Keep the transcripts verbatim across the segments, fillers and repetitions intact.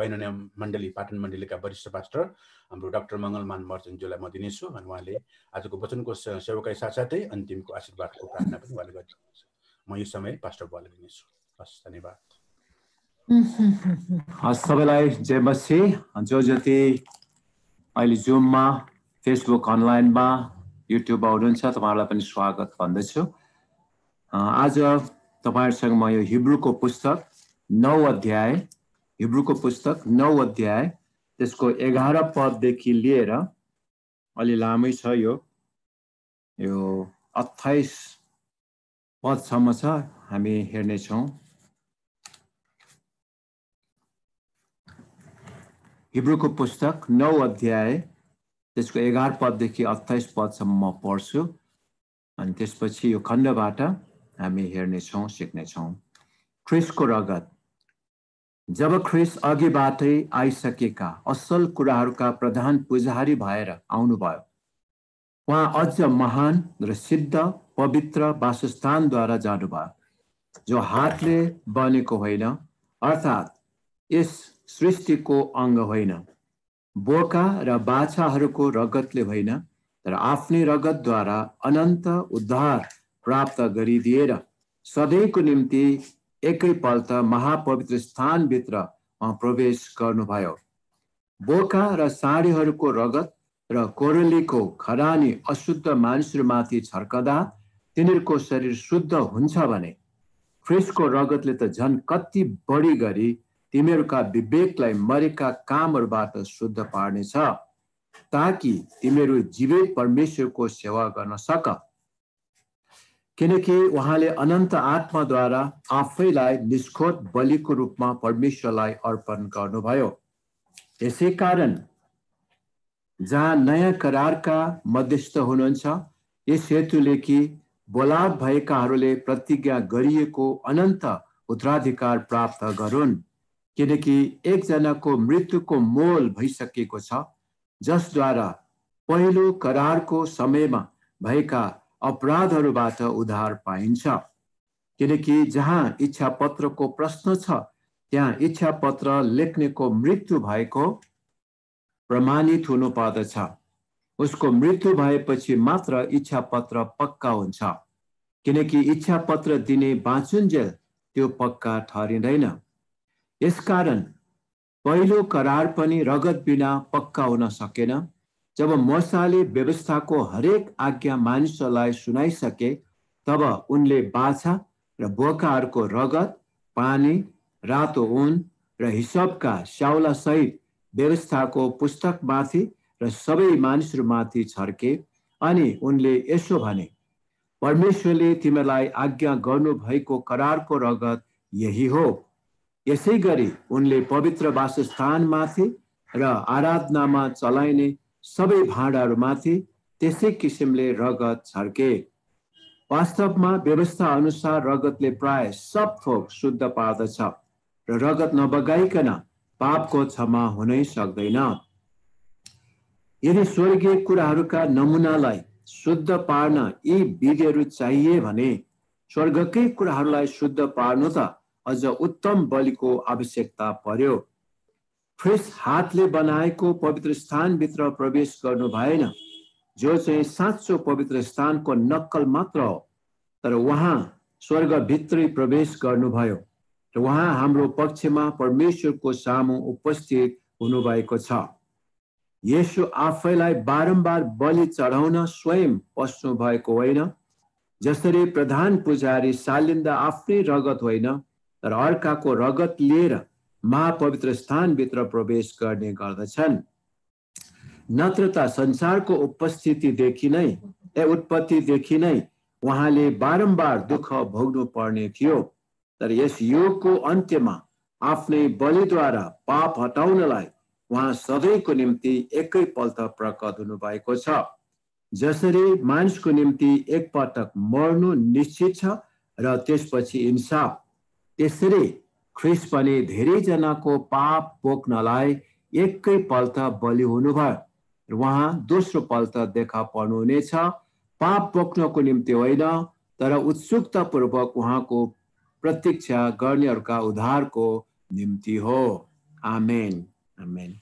कोइनोनिया मण्डली पाटन मण्डलीका वरिष्ठ पास्टर हाम्रो डाक्टर मङ्गलमान मर्चेन्ज्यूलाई म दिनेछु अनि उहाँले आजको वचनको सेवाकाई साथसाथै अन्तिमको आशीर्वादको प्रार्थना पनि उहाँले गरिदिनुहुन्छ। म यो समय पास्टर बुवालाई दिनेछु। हस्, धन्यवाद। हस्, सबैलाई जय मसीह। जो जति अहिले जुममा, फेसबुक अनलाइनमा, युट्युबमा हुनुहुन्छ तपाईँहरूलाई पनि स्वागत भन्दछु। आज तपाईँहरूसँग म यो हिब्रूको पुस्तक नौ अध्याय हिब्रूको पुस्तक नौ अध्याय त्यसको एघार पददेखि लिएर अलि लामै छ, यो यो अट्ठाइस पदसम्म छ, हामी हेर्नेछौँ। हिब्रूको पुस्तक नौ अध्याय त्यसको एघार पददेखि अट्ठाइस पदसम्म म पढ्छु अनि त्यसपछि यो खण्डबाट हामी हेर्नेछौँ, सिक्नेछौँ। ख्रिस्टको रगत। जब ख्रिस्ट अघिबाटै आइसकेका असल कुराहरूका प्रधान पुजारी भएर आउनुभयो, उहाँ अझ महान र सिद्ध पवित्र वासस्थानद्वारा जानुभयो, जो हातले बनेको होइन, अर्थात् यस सृष्टिको अङ्ग होइन, बोका र बाछाहरूको रगतले होइन, तर आफ्नै रगतद्वारा अनन्त उद्धार प्राप्त गरिदिएर सधैँको निम्ति एकैपल्ट महापवित्र स्थानभित्र प्रवेश गर्नुभयो। बोका र साँढेहरूको रगत र कोरलीको खरानी अशुद्ध मानिसहरूमाथि छर्कदा तिनीहरूको शरीर शुद्ध हुन्छ भने ख्रिस्टको रगतले त झन् कति बढी गरी तिमीहरूका विवेकलाई मरेका कामहरूबाट शुद्ध पार्नेछ, ताकि तिमीहरू जीवित परमेश्वरको सेवा गर्न सक। किनकि उहाँले अनन्त आत्माद्वारा आफैलाई निष्खोट बलिको रूपमा परमेश्वरलाई अर्पण गर्नुभयो। यसै कारण जहाँ नयाँ करारका मध्यस्थ हुनुहुन्छ, यस हेतुले कि बोलावट भएकाहरूले प्रतिज्ञा गरिएको अनन्त उत्तराधिकार प्राप्त गरून्। किनकि एकजनाको मृत्युको मोल भइसकेको छ, जसद्वारा पहिलो करारको समयमा भएका अपराधहरूबाट उद्धार पाइन्छ। किनकि जहाँ इच्छा पत्रको प्रश्न छ, त्यहाँ इच्छा पत्र लेख्नेको मृत्यु भएको प्रमाणित हुनु पर्दछ। उसको मृत्यु भएपछि मात्र इच्छा पत्र पक्का हुन्छ। किनकि इच्छा पत्र दिने बाँचुन्जेल त्यो पक्का ठहरिँदैन। यसकारण पहिलो करार पनि रगत बिना पक्का हुन सकेन। जब मूसाले व्यवस्थाको हरेक आज्ञा मानिसहरूलाई सुनाइसके, तब उनले बाछा र बोकाहरूको रगत, पानी, रातो ऊन र हिसपका स्याउला सहित व्यवस्थाको पुस्तकमाथि र सबै मानिसहरूमाथि छर्के अनि उनले यसो भने, परमेश्वरले तिमीलाई आज्ञा गर्नु भएको करारको रगत यही हो। यसै गरी उनले पवित्र वासस्थानमाथि र आराधनामा चलाइने सबै भाँडाहरूमाथि त्यसै किसिमले रगत छर्के। वास्तवमा व्यवस्था अनुसार रगतले प्राय सब थोक शुद्ध पार्दछ र रगत नबगाइकन पापको क्षमा हुनै सक्दैन। यदि स्वर्गीय कुराहरूका नमुनालाई शुद्ध पार्न यी विधिहरू चाहिए भने स्वर्गकै कुराहरूलाई शुद्ध पार्नु त अझ उत्तम बलिको आवश्यकता पर्यो। ख्रिस्ट हातले बनाएको पवित्र स्थानभित्र प्रवेश गर्नु भएन, जो चाहिँ साँचो पवित्र स्थानको नक्कल मात्र हो, तर उहाँ स्वर्गभित्रै प्रवेश गर्नुभयो र उहाँ हाम्रो पक्षमा परमेश्वरको सामु उपस्थित हुनुभएको छ। येशू आफैलाई बारम्बार बलि चढाउन स्वयं पस्नु भएको होइन, जसरी प्रधान पुजारी सालिन्दा आफ्नै रगत होइन तर अर्काको रगत लिएर महापवित्र स्थानभित्र प्रवेश गर्ने गर्दछन्। नत्र त संसारको उपस्थितिदेखि नै ए उत्पत्तिदेखि नै उहाँले बारम्बार दुःख भोग्नु पर्ने थियो, तर यस युगको अन्त्यमा आफ्नै बलिद्वारा पाप हटाउनलाई उहाँ सधैँको निम्ति एकैपल्ट प्रकट हुनुभएको छ। जसरी मानिसको निम्ति एकपटक मर्नु निश्चित छ र त्यसपछि इन्साफ, त्यसरी ख्रिस्ट पनि धेरैजनाको पाप बोक्नलाई एकैपल्ट बलि हुनुभयो र उहाँ दोस्रो पल्ट देखा पर्नुहुनेछ, पाप बोक्नको निम्ति होइन तर उत्सुकतापूर्वक उहाँको प्रतीक्षा गर्नेहरूका उद्धारको निम्ति हो। आमेन आमेन।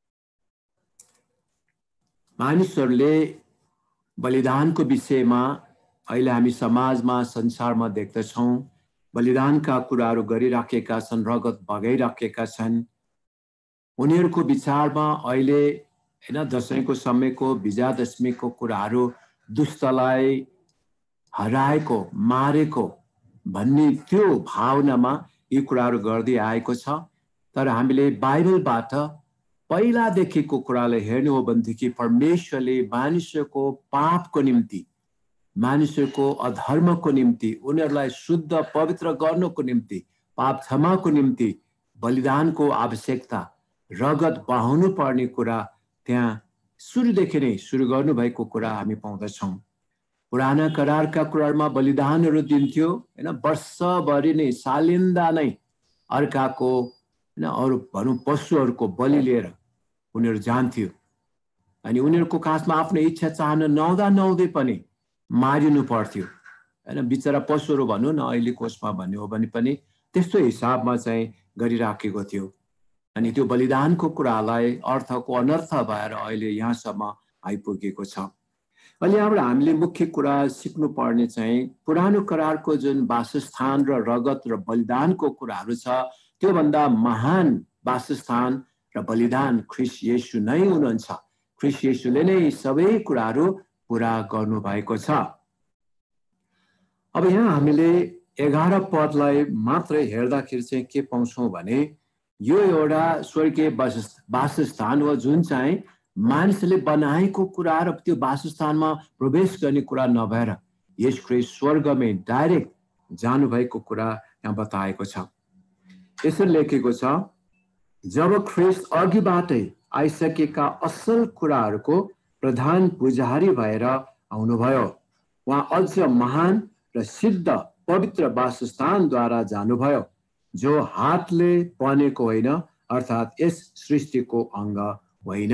मानिसहरूले बलिदानको विषयमा अहिले हामी समाजमा संसारमा देख्दछौँ, बलिदानका कुराहरू गरिराखेका छन्, रगत बगाइराखेका छन्। उनीहरूको विचारमा अहिले हैन दशैंको समयको विजयादशमीको कुराहरू दुष्टलाई हराएको मारेको भन्ने त्यो भावनामा यी कुराहरू गर्दै आएको छ। तर हामीले बाइबलबाट पहिलादेखिको कुरालाई हेर्नु हो भनेदेखि परमेश्वरले मानिसको पापको निम्ति, मानिसको अधर्मको निम्ति, उनीहरूलाई शुद्ध पवित्र गर्नको निम्ति, पाप क्षमाको निम्ति बलिदानको आवश्यकता, रगत बहाउनु पर्ने कुरा त्यहाँ सुरुदेखि नै सुरु गर्नुभएको कुरा हामी पाउँदछौँ। पुराना करारका कुरामा बलिदानहरू दिन्थ्यो हैन, वर्षभरि नै सालिन्दा नै अर्काको हैन अरू भनौँ पशुहरूको बलि लिएर उनीहरू जान्थ्यो। अनि उनीहरूको खासमा आफ्नो इच्छा चाहना नहुँदा नहुँदै पनि मारिनु पर्थ्यो हैन। बिचरा पशुहरू भनौँ न अहिलेको उसमा भन्ने हो भने पनि त्यस्तो हिसाबमा चाहिँ गरिराखेको थियो। अनि त्यो बलिदानको कुरालाई अर्थको अनर्थ भएर अहिले यहाँसम्म आइपुगेको छ। अहिले यहाँबाट हामीले मुख्य कुरा सिक्नु पर्ने चाहिँ पुरानो करारको जुन वासस्थान र रगत र बलिदानको कुराहरू छ, त्योभन्दा महान वासस्थान र बलिदान ख्रीष्ट येशू नै हुनुहुन्छ। ख्रीष्ट येशूले नै सबै कुराहरू पुरा गर्नु भएको छ। अब यहाँ हामीले एघार पदलाई मात्रै हेर्दाखेरि चाहिँ के पाउँछौँ भने यो एउटा स्वर्गीय वासस्थान हो जुन चाहिँ मानिसले बनाएको कुरा र त्यो वासस्थानमा प्रवेश गर्ने कुरा नभएर येशू ख्रीष्ट स्वर्गमै डाइरेक्ट जानुभएको कुरा यहाँ बताएको छ। यसरी लेखेको छ, जब ख्रीष्ट अघिबाटै आइसकेका असल कुराहरूको प्रधान पुजारी भएर आउनुभयो, उहाँ अझ महान र सिद्ध पवित्र वासस्थानद्वारा जानुभयो, जो हातले बनेको होइन, अर्थात् यस सृष्टिको अङ्ग होइन।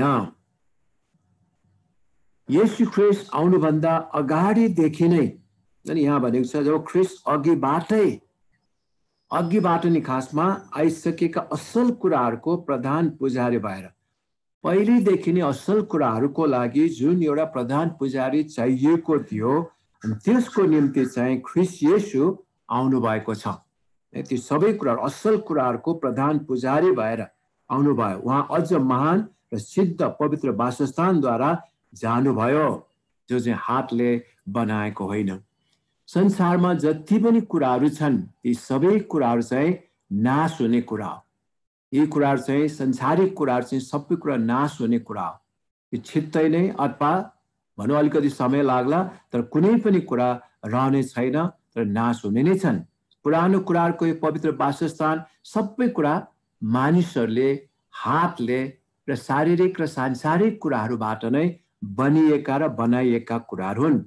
येशू ख्रीष्ट आउनुभन्दा अगाडिदेखि नै, अनि यहाँ भनेको छ जब ख्रीष्ट अघिबाटै अघिबाट नि खासमा आइसकेका असल कुराहरूको प्रधान पुजारी भएर, पहिलेदेखि नै असल कुराहरूको लागि जुन एउटा प्रधान पुजारी चाहिएको थियो, त्यसको निम्ति चाहिँ ख्रीष्ट येशू आउनु भएको छ। त्यो सबै कुराहरू असल कुराहरूको प्रधान पुजारी भएर आउनुभयो। उहाँ अझ महान र सिद्ध पवित्र वासस्थानद्वारा जानुभयो, जो चाहिँ हातले बनाएको होइन। संसारमा जति पनि कुराहरू छन् ती सबै कुराहरू चाहिँ नाश हुने कुरा हो। यी कुराहरू चाहिँ संसारिक कुराहरू चाहिँ सबै कुरा नाश हुने कुरा हो। यो छिट्टै नै अथवा भनौँ अलिकति समय लाग्ला, तर कुनै पनि कुरा रहने छैन, तर नाश हुने नै छन्। पुरानो कुराहरूको यो पवित्र वासस्थान सबै कुरा मानिसहरूले हातले र शारीरिक र सांसारिक कुराहरूबाट नै बनिएका र बनाइएका कुराहरू हुन्।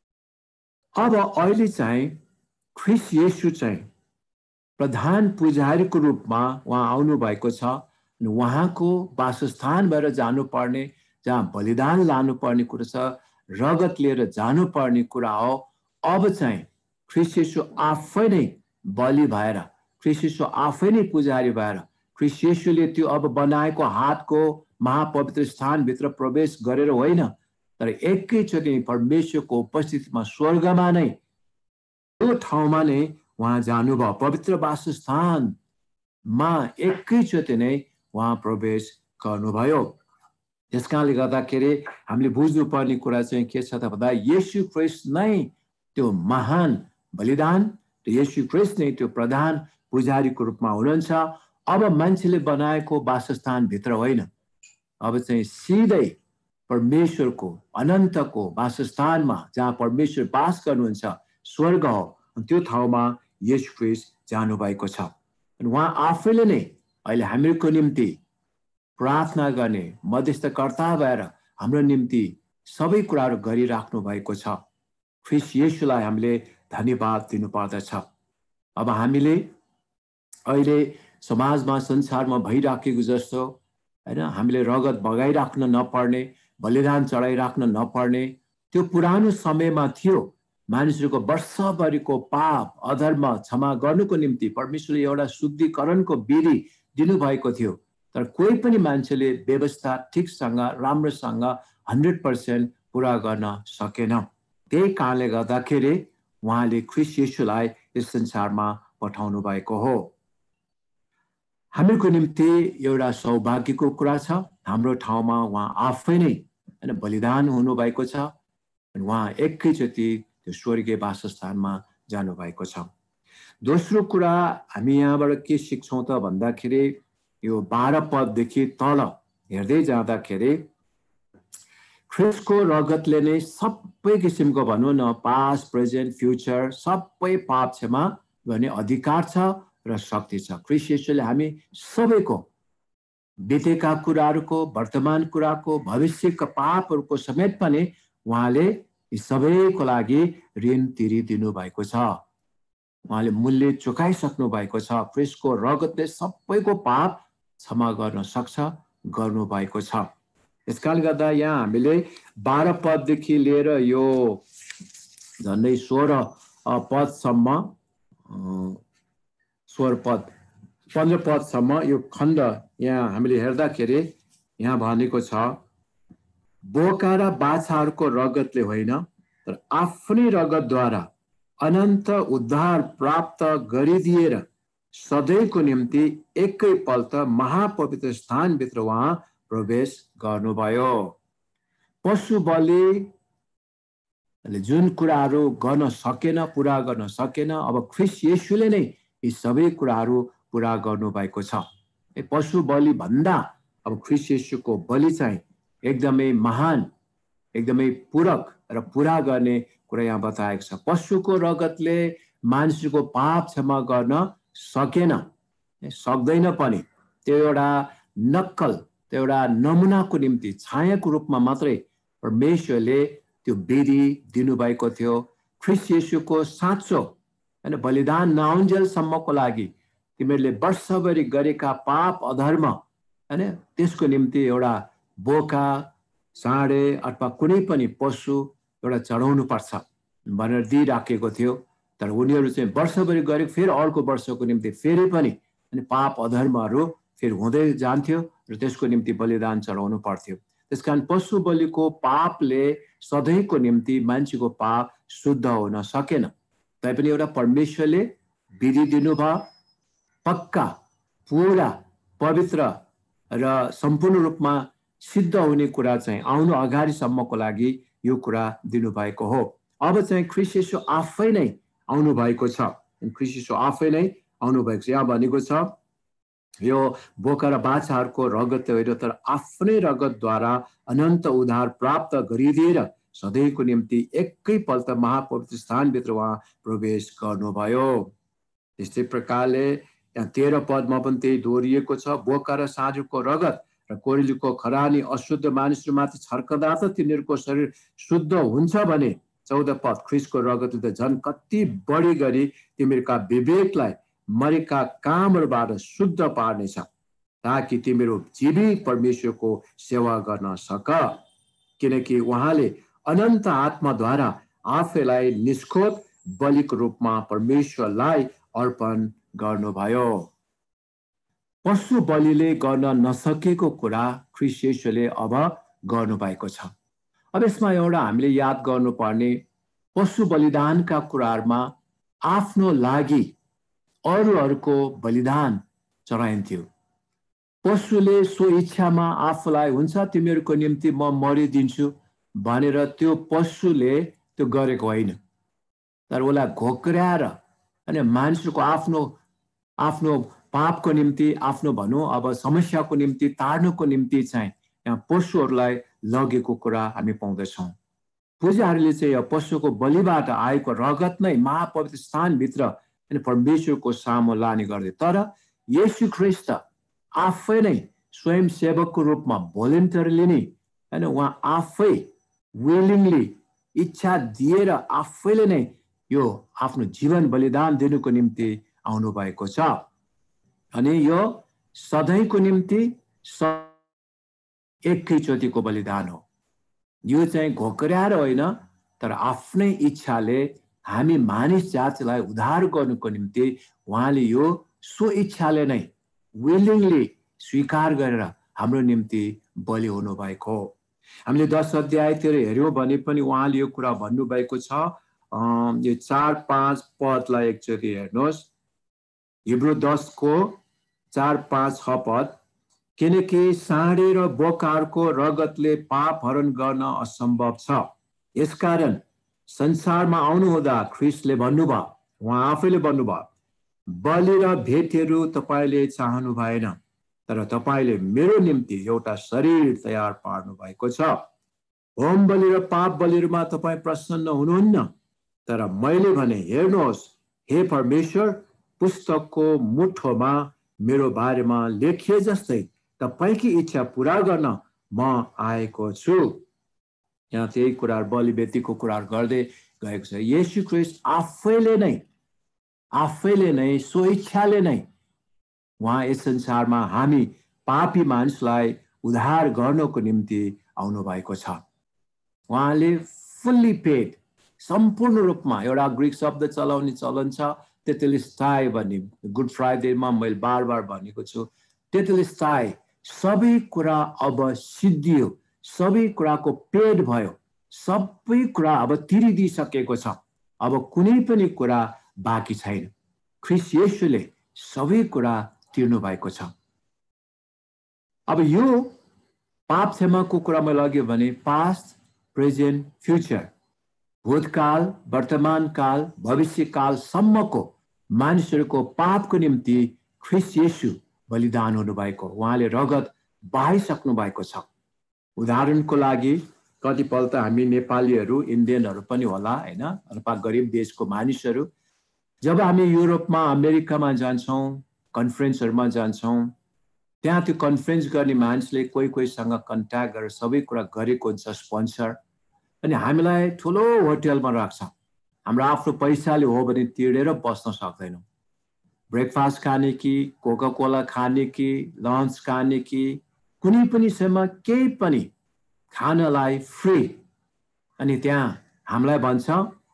अब अहिले चाहिँ ख्रीष्ट येशू चाहिँ प्रधान पुजारीको रूपमा उहाँ आउनु भएको छ। उहाँको वासस्थान भएर जानुपर्ने, जहाँ बलिदान लानुपर्ने कुरा छ, रगत लिएर जानुपर्ने कुरा हो। अब चाहिँ ख्रीष्ट येशू आफै नै बलि भएर, ख्रीष्ट येशू आफै नै पुजारी भएर, ख्रीष्ट येशूले त्यो अब बनाएको हातको महापवित्र स्थानभित्र प्रवेश गरेर होइन, तर एकैचोटि परमेश्वरको उपस्थितिमा स्वर्गमा नै त्यो ठाउँमा नै उहाँ जानुभयो। पवित्र वासस्थानमा एकैचोटि नै उहाँ प्रवेश गर्नुभयो। त्यस कारणले गर्दाखेरि हामीले बुझ्नुपर्ने कुरा चाहिँ के छ त भन्दा येशू ख्रीष्ट नै त्यो महान बलिदान र येशू ख्रीष्ट नै त्यो प्रधान पुजारीको रूपमा हुनुहुन्छ। अब मान्छेले बनाएको वासस्थानभित्र होइन, अब चाहिँ सिधै परमेश्वरको अनन्तको वासस्थानमा, जहाँ परमेश्वर वास गर्नुहुन्छ, स्वर्ग हो, त्यो ठाउँमा येशू ख्रीष्ट जानुभएको छ। अनि उहाँ आफैले नै अहिले हामीहरूको निम्ति प्रार्थना गर्ने मध्यस्थकर्ता भएर हाम्रो निम्ति सबै कुराहरू गरिराख्नु भएको छ। ख्रीष्ट येशूलाई हामीले धन्यवाद दिनुपर्दछ। अब हामीले अहिले समाजमा संसारमा भइराखेको जस्तो हैन, हामीले रगत बगाइराख्न नपर्ने, बलिदान चढाइराख्न नपर्ने, त्यो पुरानो समयमा थियो। मानिसहरूको वर्षभरिको पाप अधर्म क्षमा गर्नुको निम्ति परमेश्वरले एउटा शुद्धिकरणको विधि दिनुभएको थियो। तर कोही पनि मान्छेले व्यवस्था ठिकसँग राम्रोसँग हन्ड्रेड पर्सेंट पूरा गर्न सकेन। त्यही कारणले गर्दाखेरि उहाँले ख्रीष्ट येशूलाई यस संसारमा पठाउनु भएको हो। हामीको निम्ति एउटा सौभाग्यको कुरा छ, हाम्रो ठाउँमा उहाँ आफै नै हैन बलिदान हुनुभएको छ। उहाँ एकैचोटि त्यो स्वर्गीय वासस्थानमा जानुभएको छ। दोस्रो कुरा हामी यहाँबाट के सिक्छौं त भन्दाखेरि यो बाह्र पददेखि तल हेर्दै जाँदाखेरि ख्रीष्टको रगतले नै सबै किसिमको भनौँ न पास्ट प्रेजेन्ट फ्युचर सबै पाप क्षमा गर्ने अधिकार छ र शक्ति छ। ख्रीष्ट येशूले हामी सबैको बितेका कुराहरूको, वर्तमान कुराको, भविष्यका पापहरूको समेत पनि उहाँले यी सबैको लागि ऋण तिरिदिनु भएको छ। उहाँले मूल्य चुकाइसक्नु भएको छ। ख्रीष्टको रगतले सबैको पाप क्षमा गर्न सक्छ, गर्नु भएको छ। यसकारणले गर्दा यहाँ हामीले बाह्र पददेखि लिएर यो झन्डै सोह्र पदसम्म सोह्र पद पन्ध्र पदसम्म यो खण्ड यहाँ हामीले हेर्दाखेरि यहाँ भनेको छ, बोका र बाछाहरूको रगतले होइन तर आफ्नै रगतद्वारा अनन्त उद्धार प्राप्त गरिदिएर सधैँको निम्ति एकैपल्ट महापवित्र स्थानभित्र उहाँ प्रवेश गर्नुभयो। पशु बलिले जुन कुराहरू गर्न सकेन, पूरा गर्न सकेन, अब ख्रीष्ट येशूले नै यी सबै कुराहरू पूरा गर्नुभएको छ। पशु बलि भन्दा अब ख्रीष्ट येशूको बलि चाहिँ एकदमै महान, एकदमै पूरक र पूरा गर्ने कुरा यहाँ बताएको छ। पशुको रगतले मानिसको पाप क्षमा गर्न सकेन, सक्दैन पनि। त्यो एउटा नक्कल, त्यो एउटा नमुनाको निम्ति छायाको रूपमा मात्रै परमेश्वरले त्यो विधि दिनुभएको थियो। ख्रीष्ट येशूको साँचो हैन बलिदान नहुन्जेलसम्मको लागि तिमीहरूले वर्षभरि गरेका पाप अधर्म हैन त्यसको निम्ति एउटा बोका, साँडे अथवा कुनै पनि पशु एउटा चढाउनु पर्छ भनेर दिइराखेको थियो। तर उनीहरू चाहिँ वर्षभरि गरे फेरि अर्को वर्षको निम्ति फेरि पनि अनि पाप अधर्महरू फेरि हुँदै जान्थ्यो र त्यसको निम्ति बलिदान चढाउनु पर्थ्यो। त्यसकारण पशु बलिको पापले सधैँको निम्ति मान्छेको पाप शुद्ध हुन सकेन। तैपनि एउटा परमेश्वरले विधि दिनुभयो, पक्का, पूरा, पवित्र र सम्पूर्ण रूपमा सिद्ध हुने कुरा चाहिँ आउनु अगाडिसम्मको लागि यो कुरा दिनुभएको हो। अब चाहिँ ख्रीष्ट येशू आफै नै आउनु भएको छ। ख्रीष्ट येशू आफै नै आउनु भएको छ। यहाँ भनेको छ यो बोका र बाछाहरूको रगतले होइन तर आफ्नै रगतद्वारा अनन्त उद्धार प्राप्त गरिदिएर सधैँको निम्ति एकैपल्ट महापवित्र स्थानभित्र उहाँ प्रवेश गर्नुभयो। त्यस्तै प्रकारले यहाँ तेह्र पदमा पनि त्यही दोहोरिएको छ, बोका र साँझको रगत र कोरेलीको खरानी अशुद्ध मानिसहरूमाथि छर्कदा त तिनीहरूको शरीर शुद्ध हुन्छ भने चौध पद ख्रीष्टको रगतले त झन् कति बढी गरी तिमीहरूका विवेकलाई मरेका कामहरूबाट शुद्ध पार्नेछ ताकि तिमीहरू जीवित परमेश्वरको सेवा गर्न सक। किनकि उहाँले अनन्त आत्माद्वारा आफैलाई निष्खोट बलिको रूपमा परमेश्वरलाई अर्पण गर्नुभयो। पशु बलिले गर्न नसकेको कुरा ख्रीष्ट येशूले अब गर्नुभएको छ। अब यसमा एउटा हामीले याद गर्नुपर्ने पशु बलिदानका कुराहरूमा आफ्नो लागि अरूहरूको बलिदान चढाइन्थ्यो। पशुले सो इच्छामा आफूलाई हुन्छ तिमीहरूको निम्ति म मरिदिन्छु भनेर त्यो पशुले त्यो गरेको होइन, तर उसलाई घोक्र्याएर अनि मानिसको आफ्नो आफ्नो पापको निम्ति, आफ्नो भनौँ अब समस्याको निम्ति तार्नुको निम्ति चाहिँ यहाँ पशुहरूलाई लगेको कुरा हामी पाउँदछौँ। पूजाहरूले चाहिँ यो पशुको बलिबाट आएको रगत नै महापवित्र स्थानभित्र अनि परमेश्वरको सामु लाने गर्थे। तर येशू ख्रीष्ट आफै नै स्वयं सेवकको रूपमा भोलिन्टरली नै हैन उहाँ आफै विलिङली इच्छा दिएर आफैले नै यो आफ्नो जीवन बलिदान दिनुको निम्ति आउनु भएको छ। अनि यो सधैँको निम्ति एकैचोटिको बलिदान हो। यो चाहिँ घोक्र्याएर होइन तर आफ्नै इच्छाले हामी मानिस जातिलाई उद्धार गर्नुको निम्ति उहाँले यो सो इच्छाले नै विलिङली स्वीकार गरेर हाम्रो निम्ति बलि हुनुभएको हो। हामीले दस अध्यायतिर हेऱ्यौँ भने पनि उहाँले यो कुरा भन्नुभएको छ। यो चार पाँच पदलाई एकचोटि हेर्नुहोस्। हिब्रू दसको चार पाँच छ पद, किनकि साँडे र बोकारको रगतले पाप हरण गर्न असम्भव छ, यसकारण संसारमा आउनुहुँदा ख्रिस्टले भन्नुभयो, उहाँ आफैले भन्नुभयो, बलि र भेटहरू तपाईँले चाहनु भएन, तर तपाईँले मेरो निम्ति एउटा शरीर तयार पार्नु भएको छ। होम बलि र पाप बलिहरूमा तपाईँ प्रसन्न हुनुहुन्न, तर मैले भने, हेर्नुहोस् हे परमेश्वर, पुस्तकको मुठोमा मेरो बारेमा लेखिए जस्तै तपाईँकी इच्छा पूरा गर्न म आएको छु। यहाँ त्यही कुरा बलि बेदीको कुरा गर्दै गएको छ। येशू ख्रिस्ट आफैले नै आफैले नै स्वइच्छाले नै उहाँ यस संसारमा हामी पापी मानिसलाई उद्धार गर्नको निम्ति आउनु भएको छ। उहाँले फुल्ली पेड, सम्पूर्ण रूपमा, एउटा ग्रीक शब्द चलाउने चलन छ तेतेलिस्ताई भन्ने, गुड फ्राइडेमा मैले बार बार भनेको छु। तेतेलिस्ताई, सबै कुरा अब सिद्धियो, सबै कुराको पेड भयो, सबै कुरा अब तिरिदिइसकेको छ, अब कुनै पनि कुरा बाँकी छैन। ख्रिस्ट येशूले सबै कुरा तिर्नु भएको छ। अब यो पाप क्षमाको कुरा मैले लग्यो भने पास्ट, प्रेजेन्ट, फ्युचर, भूतकाल, वर्तमान काल, भविष्यकालसम्मको मानिसहरूको पापको निम्ति ख्रिस्ट येशू बलिदान हुनुभएको, उहाँले रगत बहाइसक्नु भएको छ। उदाहरणको लागि कतिपल्ट त हामी नेपालीहरू, इन्डियनहरू पनि होला हैन, अथवा गरिब देशको मानिसहरू, जब हामी युरोपमा, अमेरिकामा जान्छौँ, कन्फरेन्सहरूमा जान्छौँ, त्यहाँ त्यो कन्फरेन्स गर्ने मानिसले कोही कोहीसँग कन्ट्याक्ट गरेर सबै कुरा गरेको हुन्छ, स्पोन्सर, अनि हामीलाई ठुलो होटलमा राख्छ। हाम्रो आफ्नो पैसाले हो भने तिरेर बस्न सक्दैनौँ। ब्रेकफास्ट खाने कि, कोका कोला खाने कि, लन्च खाने कि, कुनै पनि समयमा केही पनि खानलाई फ्री। अनि त्यहाँ हामीलाई भन्छ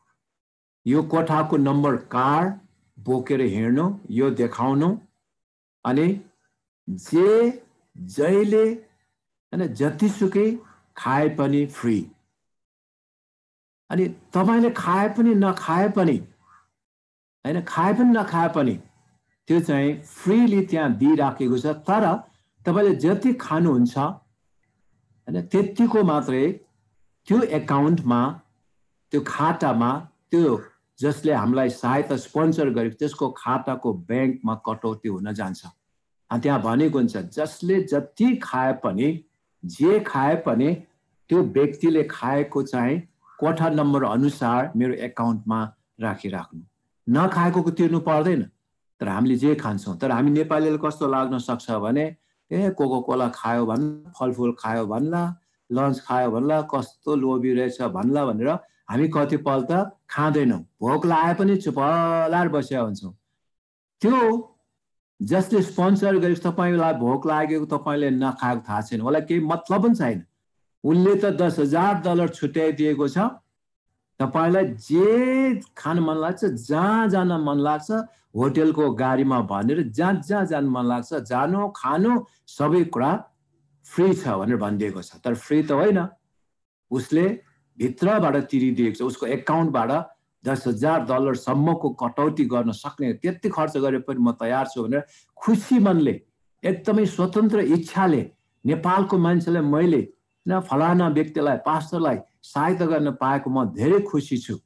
यो कोठाको नम्बर कार्ड बोकेर हिँड्नु, यो देखाउनु, अनि जे जहिले हैन जतिसुकै खाए पनि फ्री। अनि तपाईले खाए पनि नखाए पनि हैन, खाए पनि नखाए पनि त्यो चाहिँ फ्रीली त्यहाँ दिइराखेको छ। तर तपाईले जति खानुहुन्छ हैन त्यतिको मात्रै त्यो एकाउन्टमा, त्यो खातामा, त्यो जसले हामीलाई सहायता स्पोन्सर गरेको त्यसको खाताको ब्याङ्कमा कटौती हुन जान्छ। अनि त्यहाँ भनेको हुन्छ जसले जति खाए पनि, जे खाए पनि त्यो व्यक्तिले खाएको चाहिँ कोठा नम्बर अनुसार मेरो एकाउन्टमा राखिराख्नु, नखाएकोको तिर्नु पर्दैन। तर हामीले जे खान्छौँ, तर हामी नेपालीले कस्तो लाग्न सक्छ भने ए कोका कोला खायो भन्ला, फलफुल खायो भन्ला, लन्च खायो भन्ला, कस्तो लोभी रहेछ भन्ला भनेर हामी कतिपल्ट खाँदैनौँ। भोक लाए पनि चुप लाएर बसेका हुन्छौँ। त्यो जसले स्पोन्सर गरेको तपाईँलाई भोक लागेको तपाईँले नखाएको थाहा छैन, उसलाई केही मतलब पनि छैन। उसले त दस हजार डलर छुट्याइदिएको छ, तपाईँलाई जे खान मन लाग्छ, जहाँ जान मन लाग्छ, होटेलको गाडीमा भनेर जहाँ जहाँ जानु मन लाग्छ जानु, खानु, सबै कुरा फ्री छ भनेर भनिदिएको छ। तर फ्री त होइन, उसले भित्रबाट तिरिदिएको छ। उसको एकाउन्टबाट दस हजार डलरसम्मको कटौती गर्न सक्ने, त्यति खर्च गरे पनि म तयार छु भनेर खुसी मनले, एकदमै स्वतन्त्र इच्छाले नेपालको मान्छेलाई मैले न फलाना व्यक्तिलाई, पास्टरलाई सहायता गर्न पाएको म धेरै खुसी छु।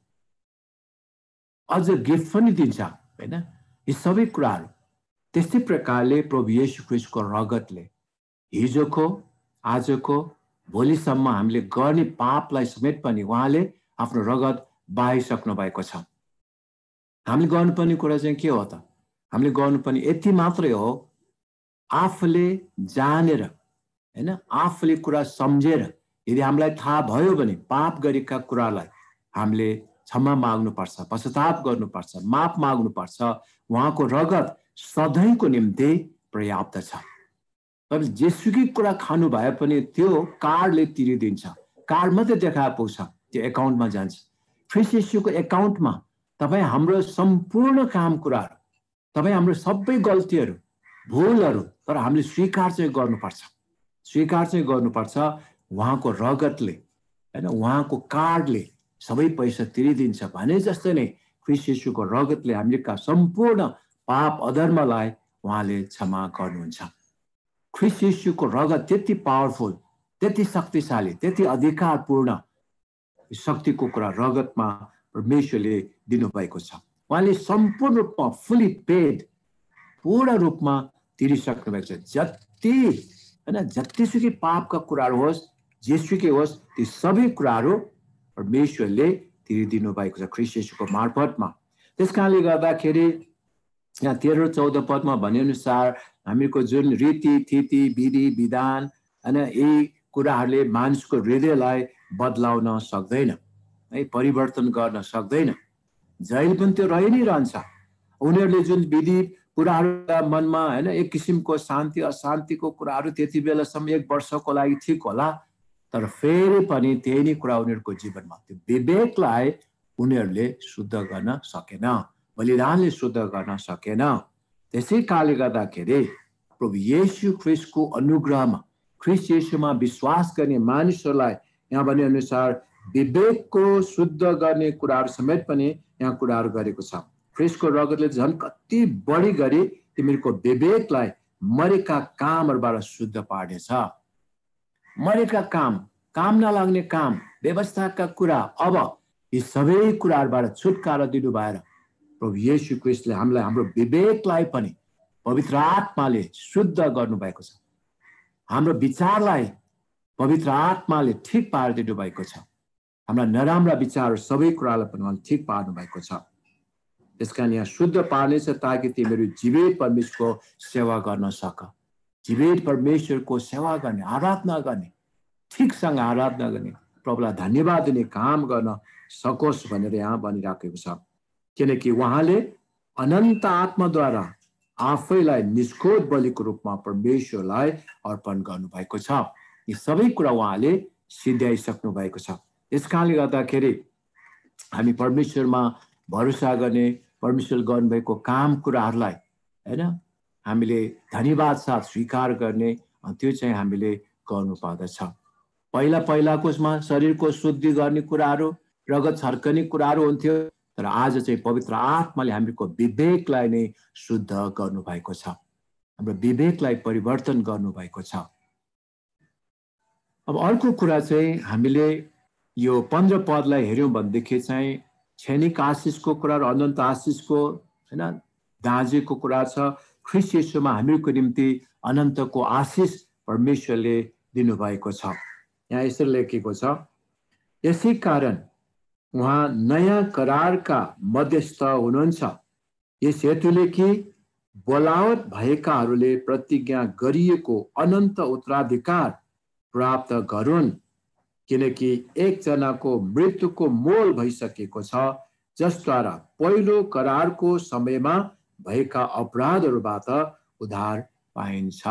अझ गिफ्ट पनि दिन्छ हैन। यी सबै कुराहरू त्यस्तै प्रकारले प्रभु येशू ख्रिस्टको रगतले हिजोको, आजको, भोलिसम्म हामीले गर्ने पापलाई समेत पनि उहाँले आफ्नो रगत बहाइसक्नु भएको छ। हामीले गर्नुपर्ने कुरा चाहिँ के हो त? हामीले गर्नुपर्ने यति मात्रै हो, आफूले जानेर हैन, आफूले कुरा सम्झेर यदि हामीलाई थाहा भयो भने पाप गरेका कुरालाई हामीले क्षमा माग्नुपर्छ, पश्चाताप गर्नुपर्छ, माफ माग्नुपर्छ। उहाँको रगत सधैँको निम्ति पर्याप्त छ। तपाईले जेसुकै कुरा खानु भए पनि त्यो कार्डले तिरिदिन्छ। कार्ड मात्रै देखाए पुग्छ, त्यो एकाउन्टमा जान्छ। ख्रिस्ट येशूको एकाउन्टमा तपाईँ हाम्रो सम्पूर्ण काम कुराहरू, तपाईँ हाम्रो सबै गल्तीहरू भूलहरू, तर हामीले स्वीकार चाहिँ गर्नुपर्छ। स्वीकार चाहिँ गर्नुपर्छ। उहाँको रगतले हैन, उहाँको कार्डले सबै पैसा तिरिदिन्छ भने जस्तै नै ख्रीष्ट येशूको रगतले हामीका सम्पूर्ण पाप अधर्मलाई उहाँले क्षमा गर्नुहुन्छ। ख्रीष्ट येशूको रगत त्यति पावरफुल, त्यति शक्तिशाली, त्यति अधिकारपूर्ण शक्तिको कुरा रगतमा परमेश्वरले दिनुभएको छ। उहाँले सम्पूर्ण रूपमा फुली पेड, पूर्ण रूपमा तिरिसक्नु भएको छ। जति हैन, जतिसुकै पापका कुराहरू होस्, जेसुकै होस्, ती सबै कुराहरू परमेश्वरले तिरिदिनु भएको छ ख्रीष्ट येशूको मार्फतमा। त्यसकारणले गर्दाखेरि यहाँ तेह्र चौध पदमा भने अनुसार हामीको जुन रीति थिति विधि विधान हैन, यी कुराहरूले मानिसको हृदयलाई बदलाउन सक्दैन है, परिवर्तन गर्न सक्दैन। जहिले पनि त्यो रहि नै रहन्छ। उनीहरूले जुन विधि कुराहरूका मनमा हैन एक किसिमको शान्ति अशान्तिको कुराहरू त्यति बेलासम्म एक वर्षको लागि ठिक होला, तर फेरि पनि त्यही नै कुरा उनीहरूको जीवनमा त्यो विवेकलाई उनीहरूले शुद्ध गर्न सकेन, बलिदानले शुद्ध गर्न सकेन। त्यसै कारणले गर्दाखेरि प्रभु येशू ख्रीष्टको अनुग्रहमा, ख्रीष्ट येशूमा विश्वास गर्ने मानिसहरूलाई यहाँ भने अनुसार विवेकको शुद्ध गर्ने कुराहरू समेत पनि यहाँ कुराहरू गरेको छ। ख्रीष्टको रगतले झन् कति बढी गरी तिमीहरूको विवेकलाई मरेका कामहरूबाट शुद्ध पार्नेछ। मरेका काम, काम नलाग्ने काम, व्यवस्थाका कुरा, अब यी सबै कुराहरूबाट छुटकारा दिनु भएर प्रभु येशू ख्रीष्टले हामीलाई हाम्रो विवेकलाई पनि पवित्र आत्माले शुद्ध गर्नुभएको छ। हाम्रो विचारलाई पवित्र आत्माले ठिक पारिदिनु भएको छ। हाम्रा नराम्रा विचारहरू सबै कुरालाई पनि उहाँले ठिक पार्नु भएको छ। त्यसकारण यहाँ शुद्ध पार्नेछ ताकि तिमीहरू जीवित परमेश्वरको सेवा गर्न सक, जीवित परमेश्वरको सेवा गर्ने, आराधना गर्ने, ठिकसँग आराधना गर्ने, प्रभुलाई धन्यवाद दिने काम गर्न सकोस् भनेर यहाँ भनिराखेको छ। किनकि उहाँले अनन्त आत्माद्वारा आफैलाई निष्कोध बलिको रूपमा परमेश्वरलाई अर्पण गर्नुभएको छ। यी सबै कुरा उहाँले सिद्ध्याइसक्नु भएको छ। यस कारणले गर्दाखेरि हामी परमेश्वरमा भरोसा गर्ने, परमेश्वर गर्नुभएको काम कुराहरूलाई हैन हामीले धन्यवाद साथ स्वीकार गर्ने, त्यो चाहिँ हामीले गर्नुपर्दछ। पहिला पहिलाकोमा शरीरको शुद्धि गर्ने कुराहरू, रगत छर्कने कुराहरू हुन्थ्यो, तर आज चाहिँ पवित्र आत्माले हामीको विवेकलाई नै शुद्ध गर्नुभएको छ, हाम्रो विवेकलाई परिवर्तन गर्नुभएको छ। अब अर्को कुरा चाहिँ हामीले यो पन्ध्र पदलाई हेऱ्यौँ भनेदेखि चाहिँ क्षणिक आशिषको कुरा र अनन्त आशिषको हैन दाँजेको कुरा छ। ख्रीष्ट येशूमा हामीहरूको निम्ति अनन्तको आशिष परमेश्वरले दिनुभएको छ। यहाँ यसरी लेखेको छ, यसै कारण उहाँ नयाँ करारका मध्यस्थ हुनुहुन्छ, यस हेतुले कि बोलावट भएकाहरूले प्रतिज्ञा गरिएको अनन्त उत्तराधिकार प्राप्त गरून्। किनकि एकजनाको मृत्युको मोल भइसकेको छ, जसद्वारा पहिलो करारको समयमा भएका अपराधहरूबाट उद्धार पाइन्छ।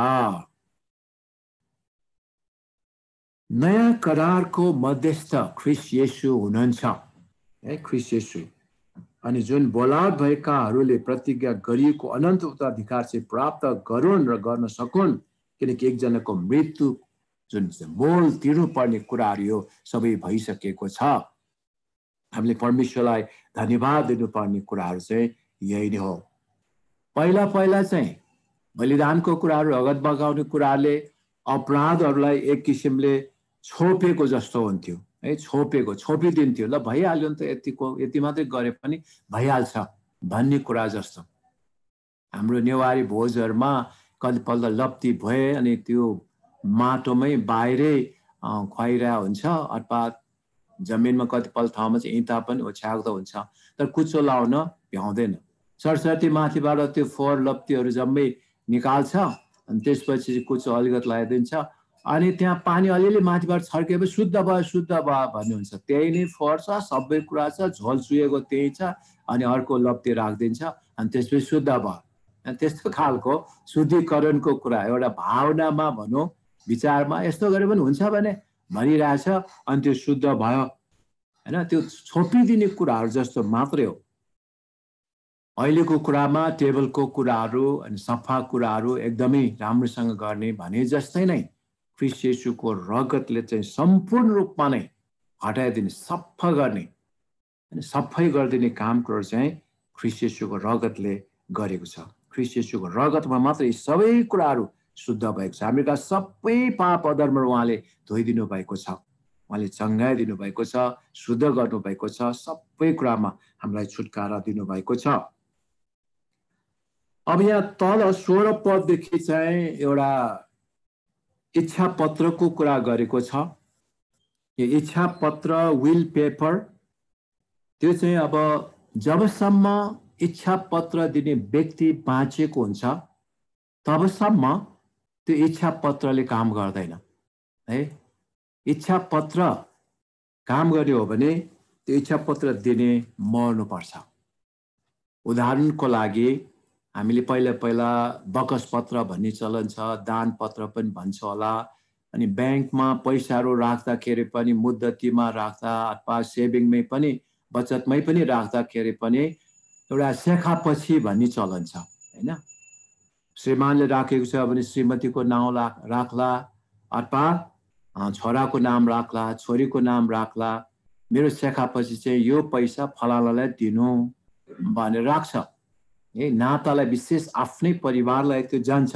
नयाँ करारको मध्यस्थ ख्रीष्ट येशू हुनुहुन्छ है, ख्रीष्ट येशू। अनि जुन बोलावट भएकाहरूले प्रतिज्ञा गरिएको अनन्त उत्तराधिकार चाहिँ प्राप्त गरून् र गर्न सकुन्, किनकि एकजनाको मृत्यु जुन मोल तिर्नुपर्ने कुराहरू यो सबै भइसकेको छ। हामीले परमेश्वरलाई धन्यवाद दिनुपर्ने कुराहरू चाहिँ यही नै हो। पहिला पहिला चाहिँ बलिदानको कुराहरू, रगत बगाउने कुराहरूले अपराधहरूलाई एक किसिमले छोपेको जस्तो हुन्थ्यो है, छोपेको छोपिदिन्थ्यो, ल भइहाल्यो नि त, यतिको यति मात्रै गरे पनि भइहाल्छ भन्ने कुरा जस्तो। हाम्रो नेवारी भोजहरूमा कतिपल्ट लप्ती भए अनि त्यो माटोमै बाहिरै खुवाइरहेको हुन्छ, अर्थात् जमिनमा कतिपल्ट ठाउँमा चाहिँ इँटा पनि ओछ्याएको हुन्छ, तर कुचो लाउन भ्याउँदैन। सरस्वती माथिबाट त्यो फोहोर लप्तीहरू जम्मै निकाल्छ अनि त्यसपछि कुचो अलिकति लगाइदिन्छ, अनि त्यहाँ पानी अलिअलि माथिबाट छर्केपछि शुद्ध भयो शुद्ध भयो भन्नुहुन्छ। त्यही नै फोहोर छ, सबै कुरा छ, झोल चुहेको त्यही छ, अनि अर्को लप्ती राखिदिन्छ अनि त्यसपछि शुद्ध भयो। अनि त्यस्तो खालको शुद्धिकरणको कुरा एउटा भावनामा भनौँ, विचारमा यस्तो गरे पनि हुन्छ भने भनिरहेछ, अनि त्यो शुद्ध भयो हैन, त्यो छोपिदिने कुराहरू जस्तो मात्रै हो। अहिलेको कुरामा टेबलको कुराहरू अनि सफा कुराहरू एकदमै राम्रोसँग गर्ने भने जस्तै नै ख्रीष्ट येशूको रगतले चाहिँ सम्पूर्ण रूपमा नै हटाइदिने, सफा गर्ने अनि सफाई गरिदिने कामहरू चाहिँ ख्रीष्ट येशूको रगतले गरेको छ। ख्रीष्ट येशूको रगतमा मात्र यी सबै कुराहरू शुद्ध भएको छ। हामीका सबै पाप अधर्महरू उहाँले धोइदिनु भएको छ, उहाँले चङ्गाइदिनु भएको छ, शुद्ध गर्नुभएको छ, सबै कुरामा हामीलाई छुटकारा दिनुभएको छ। अब यहाँ तल सोह्र पददेखि चाहिँ एउटा इच्छा पत्रको कुरा गरेको छ। यो इच्छा पत्र, विल पेपर, त्यो चाहिँ अब जबसम्म इच्छा पत्र दिने व्यक्ति बाँचेको हुन्छ तबसम्म त्यो इच्छा पत्रले काम गर्दैन है। इच्छा पत्र काम गर्यो हो भने त्यो इच्छा पत्र दिने मर्नुपर्छ। उदाहरणको लागि हामीले पहिला पहिला बकस पत्र भन्ने चलन छ, दान पत्र पनि भन्छ होला। अनि ब्याङ्कमा पैसाहरू राख्दाखेरि पनि, मुद्दतीमा राख्दा अथवा सेभिङमै पनि, बचतमै पनि राख्दाखेरि पनि एउटा शेखापछि भन्ने चलन छ हैन। श्रीमानले राखेको छ भने श्रीमतीको नाम राख्ला, अथवा छोराको नाम राख्ला, छोरीको नाम राख्ला। मेरो शेखापछि चाहिँ यो पैसा फलानालाई दिनु भनेर राख्छ है। नातालाई विशेष आफ्नै परिवारलाई त्यो जान्छ।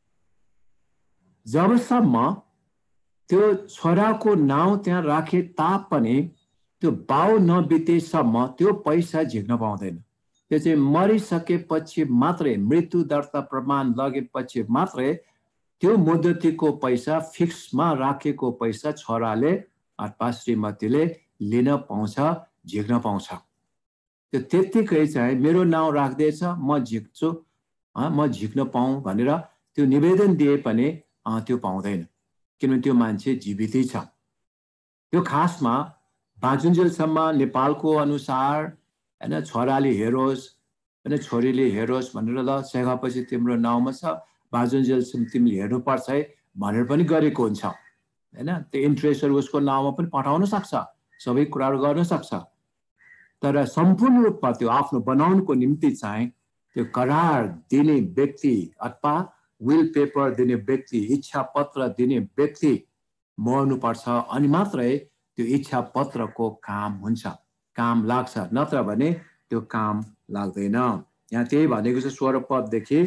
जबसम्म त्यो छोराको नाउँ त्यहाँ राखे तापनि त्यो बाउ नबितेसम्म त्यो पैसा झिक्न पाउँदैन। त्यो चाहिँ मरिसकेपछि मात्रै, मृत्यु दर्ता प्रमाण लगेपछि मात्रै त्यो मुद्दतीको पैसा, फिक्समा राखेको पैसा छोराले अथवा श्रीमतीले लिन पाउँछ, झिक्न पाउँछ। त्यो त्यत्तिकै चाहिँ मेरो नाउँ राख्दैछ, म झिक्छु, म झिक्न पाऊँ भनेर त्यो निवेदन दिए पनि त्यो पाउँदैन, किनभने त्यो मान्छे जीवितै छ। त्यो खासमा बाँचुन्जेलसम्म नेपालको अनुसार हैन, छोराले हेरोस् हैन, छोरीले हेरोस् भनेर ल सेखापछि तिम्रो नाउँमा छ, बाँचुन्जेलसम्म तिमीले हेर्नुपर्छ है भनेर पनि गरेको हुन्छ हैन। त्यो इन्ट्रेस्टहरू उसको नाउँमा पनि पठाउन सक्छ, सबै कुराहरू गर्न सक्छ। तर सम्पूर्ण रूपमा त्यो आफ्नो बनाउनको निम्ति चाहिँ त्यो करार दिने व्यक्ति अथवा विल पेपर दिने व्यक्ति, इच्छा पत्र दिने व्यक्ति मर्नुपर्छ, अनि मात्रै त्यो इच्छा पत्रको काम हुन्छ, काम लाग्छ, नत्र भने त्यो काम लाग्दैन। यहाँ त्यही भनेको छ सोह्र पददेखि,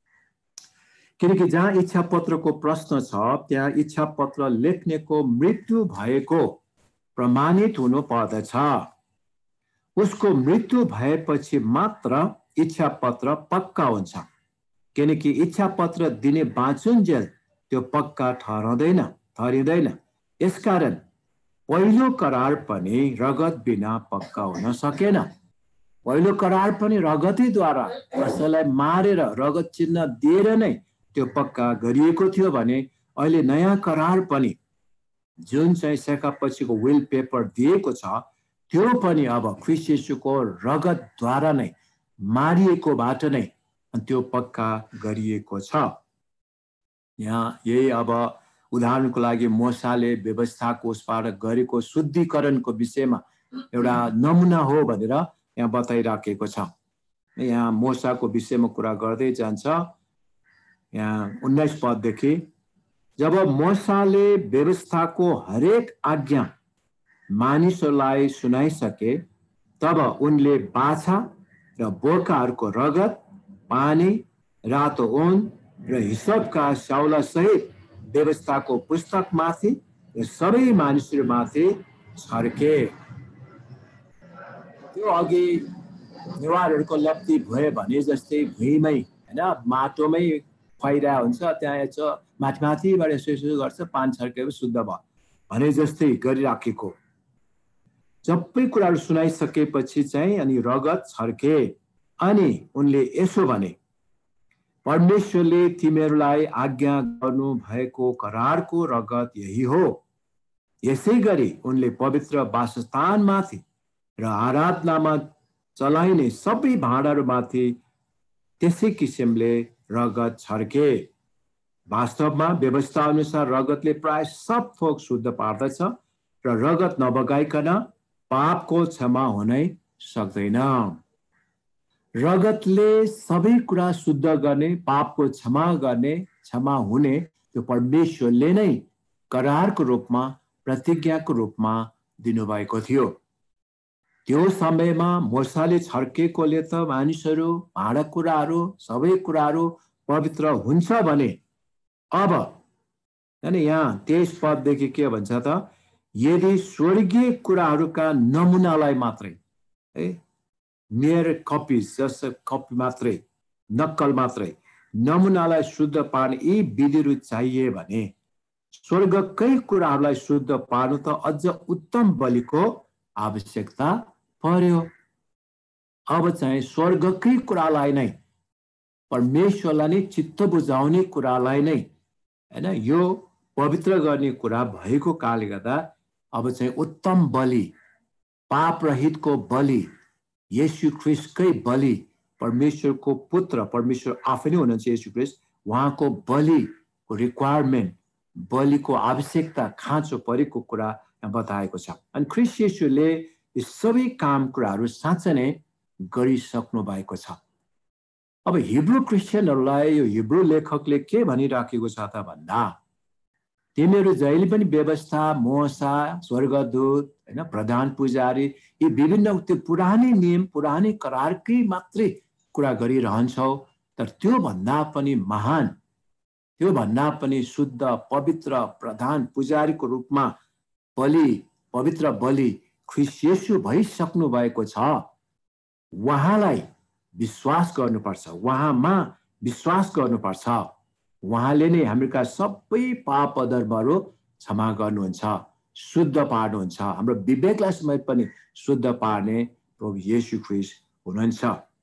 किनकि जहाँ इच्छा पत्रको प्रश्न छ त्यहाँ इच्छा पत्र लेख्नेको मृत्यु भएको प्रमाणित हुनु पर्दछ। उसको मृत्यु भएपछि मात्र इच्छा पत्र पक्का हुन्छ, किनकि इच्छा पत्र दिने बाँचुन्जेल त्यो पक्का ठहराउँदैन, ठहरिँदैन। यसकारण पहिलो करार पनि रगत बिना पक्का हुन सकेन। पहिलो करार पनि रगतैद्वारा कसैलाई मारेर रगत चिन्ह दिएर नै त्यो पक्का गरिएको थियो भने अहिले नयाँ करार पनि जुन चाहिँ सेखापछिको विल पेपर दिएको छ त्यो पनि अब ख्रीष्ट येशूको रगतद्वारा नै मारिएकोबाट नै त्यो पक्का गरिएको छ। यहाँ यही अब उदाहरणको लागि मूसाले व्यवस्थाको उसबाट गरेको शुद्धिकरणको विषयमा एउटा नमुना हो भनेर यहाँ बताइराखेको छ। यहाँ मूसाको विषयमा कुरा गर्दै जान्छ। यहाँ उन्नाइस पददेखि, जब मूसाले व्यवस्थाको हरेक आज्ञा मानिसहरूलाई सुनाइसके तब उनले बाछा र बोकाहरूको रगत, पानी, रातो ऊन र हिसोपका स्याउला सहित व्यवस्थाको पुस्तकमाथि र सबै मानिसहरूमाथि छर्के। त्यो अघि नेवारहरूको लप्ती भए भने जस्तै भुइँमै हैन, माटोमै फैरा हुन्छ, त्यहाँ यसो माथि माथिबाट यसो यसो गर्छ, पानी छर्केपछि शुद्ध भयो भने जस्तै गरिराखेको। सबै कुराहरू सुनाइसकेपछि चाहिँ अनि रगत छर्के। अनि उनले यसो भने, परमेश्वरले तिमीहरूलाई आज्ञा गर्नु भएको करारको रगत यही हो। यसै गरी उनले पवित्र वासस्थानमाथि र आराधनामा चलाइने सबै भाँडाहरूमाथि त्यसै किसिमले रगत छर्के। वास्तवमा व्यवस्था अनुसार रगतले प्राय सब थोक शुद्ध पार्दछ र रगत नबगाइकन पापको क्षमा हुनै सक्दैन। रगतले सबै कुरा शुद्ध गर्ने, पापको क्षमा गर्ने, क्षमा हुने त्यो परमेश्वरले नै करारको रूपमा, प्रतिज्ञाको रूपमा दिनुभएको थियो। त्यो समयमा मूसाले छर्केकोले त मानिसहरू, भाँडाकुँडाहरू, सबै कुराहरू पवित्र हुन्छ भने अब हैन यहाँ तेइस पददेखि के भन्छ त, यदि स्वर्गीय कुराहरूका नमुनालाई मात्रै है, मेयर कपिज जस्तो कपी मात्रै, नक्कल मात्रै, नमुनालाई शुद्ध पार्ने यी विधिहरू चाहिए भने स्वर्गकै कुराहरूलाई शुद्ध पार्नु त अझ उत्तम बलिको आवश्यकता पर्यो। अब चाहिँ स्वर्गकै कुरालाई नै, परमेश्वरलाई नै चित्त बुझाउने कुरालाई नै हैन यो पवित्र गर्ने कुरा भएको कारणले गर्दा अब चाहिँ उत्तम बलि, पाप रहितको बलि, येशू ख्रीष्टकै बलि, परमेश्वरको पुत्र, परमेश्वर आफै नै हुनुहुन्छ येशू ख्रीष्ट, उहाँको बलिको रिक्वायरमेन्ट, बलिको आवश्यकता, खाँचो परेको कुरा बताएको छ। अनि ख्रीष्ट येशूले यी सबै काम कुराहरू साँच्चै नै गरिसक्नु भएको छ। अब हिब्रू क्रिस्चियनहरूलाई यो हिब्रू लेखकले के भनिराखेको छ त भन्दा, तिमीहरू जहिले पनि व्यवस्था, मूसा, स्वर्गदूत हैन, प्रधान पुजारी, यी विभिन्न त्यो पुरानै नियम, पुरानै करारकै मात्रै कुरा गरिरहन्छौ, तर त्यो भन्दा पनि महान, त्यो भन्दा पनि शुद्ध, पवित्र प्रधान पुजारीको रूपमा बलि, पवित्र बलि ख्रीष्ट येशू भइसक्नु भएको छ। उहाँलाई विश्वास गर्नुपर्छ, उहाँमा विश्वास गर्नुपर्छ। उहाँले नै हामीका सबै पाप अधर्महरू क्षमा गर्नुहुन्छ, शुद्ध पार्नुहुन्छ, हाम्रो विवेकलाई समेत पनि शुद्ध पार्ने प्रभु येशू ख्रीष्ट हुनुहुन्छ।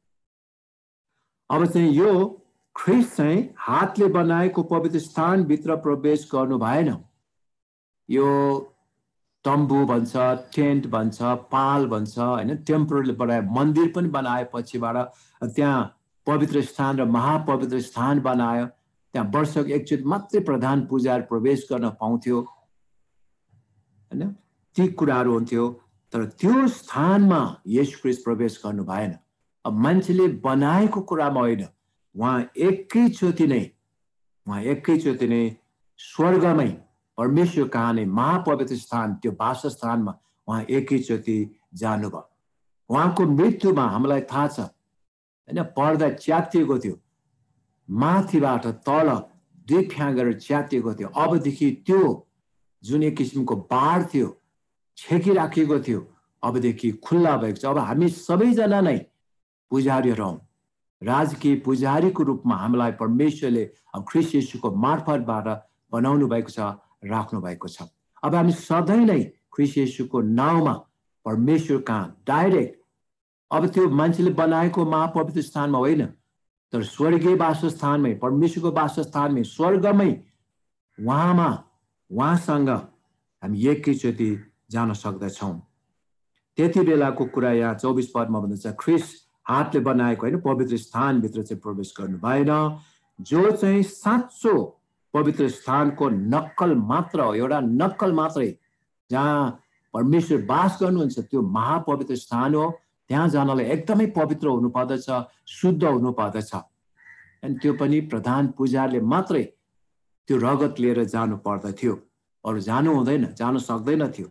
अब चाहिँ यो ख्रीष्ट चाहिँ हातले बनाएको पवित्र स्थानभित्र प्रवेश गर्नु भएन। यो तम्बु भन्छ, टेन्ट भन्छ, पाल भन्छ हैन, टेम्पररी बनाए, मन्दिर पनि बनाए पछिबाट, त्यहाँ पवित्र स्थान र महापवित्र स्थान बनायो। त्यहाँ वर्षको एकचोटि मात्रै प्रधान पुजारी प्रवेश गर्न पाउँथ्यो हैन, ती कुराहरू हुन्थ्यो। तर त्यो स्थानमा येशू ख्रीष्ट प्रवेश गर्नु भएन। अब मान्छेले बनाएको कुरामा होइन, उहाँ एकैचोटि नै, उहाँ एकैचोटि नै स्वर्गमै परमेश्वर कहाँ नै महापवित्र स्थान, त्यो वासस्थानमा उहाँ एकैचोटि जानुभयो। उहाँको मृत्युमा हामीलाई थाहा छ हैन, पर्दा च्यातिएको थियो, माथिबाट तल दुई फ्याँगेर च्यातिएको थियो। अबदेखि त्यो जुन एक किसिमको बाढ थियो, छेकिराखेको थियो, अबदेखि खुल्ला भएको छ। अब हामी सबैजना नै पुजारीहरू हौँ, राजकीय पुजारीको रूपमा हामीलाई परमेश्वरले अब ख्रीष्ट येशूको मार्फतबाट बनाउनु भएको छ, राख्नु भएको छ। अब हामी सधैँ नै ख्रीष्ट येशूको नाउँमा परमेश्वर कहाँ डाइरेक्ट, अब त्यो मान्छेले बनाएको महापवित्र स्थानमा होइन, तर स्वर्गीय वासस्थानमै, परमेश्वरको वासस्थानमै, स्वर्गमै उहाँमा, उहाँसँग हामी एकैचोटि जान सक्दछौँ। त्यति बेलाको कुरा यहाँ चौबिस पदमा भन्दछ, ख्रीष्ट हातले बनाएको होइन पवित्र स्थानभित्र चाहिँ प्रवेश गर्नु भएन, जो चाहिँ साँचो पवित्र स्थानको नक्कल मात्र हो, एउटा नक्कल मात्रै, जहाँ परमेश्वर वास गर्नुहुन्छ त्यो महापवित्र स्थान हो। त्यहाँ जानलाई एकदमै पवित्र हुनुपर्दछ, शुद्ध हुनुपर्दछ। अनि त्यो पनि प्रधान पुजारीले मात्रै त्यो रगत लिएर जानु पर्दथ्यो, अरू जानु हुँदैन, जानु सक्दैन थियो।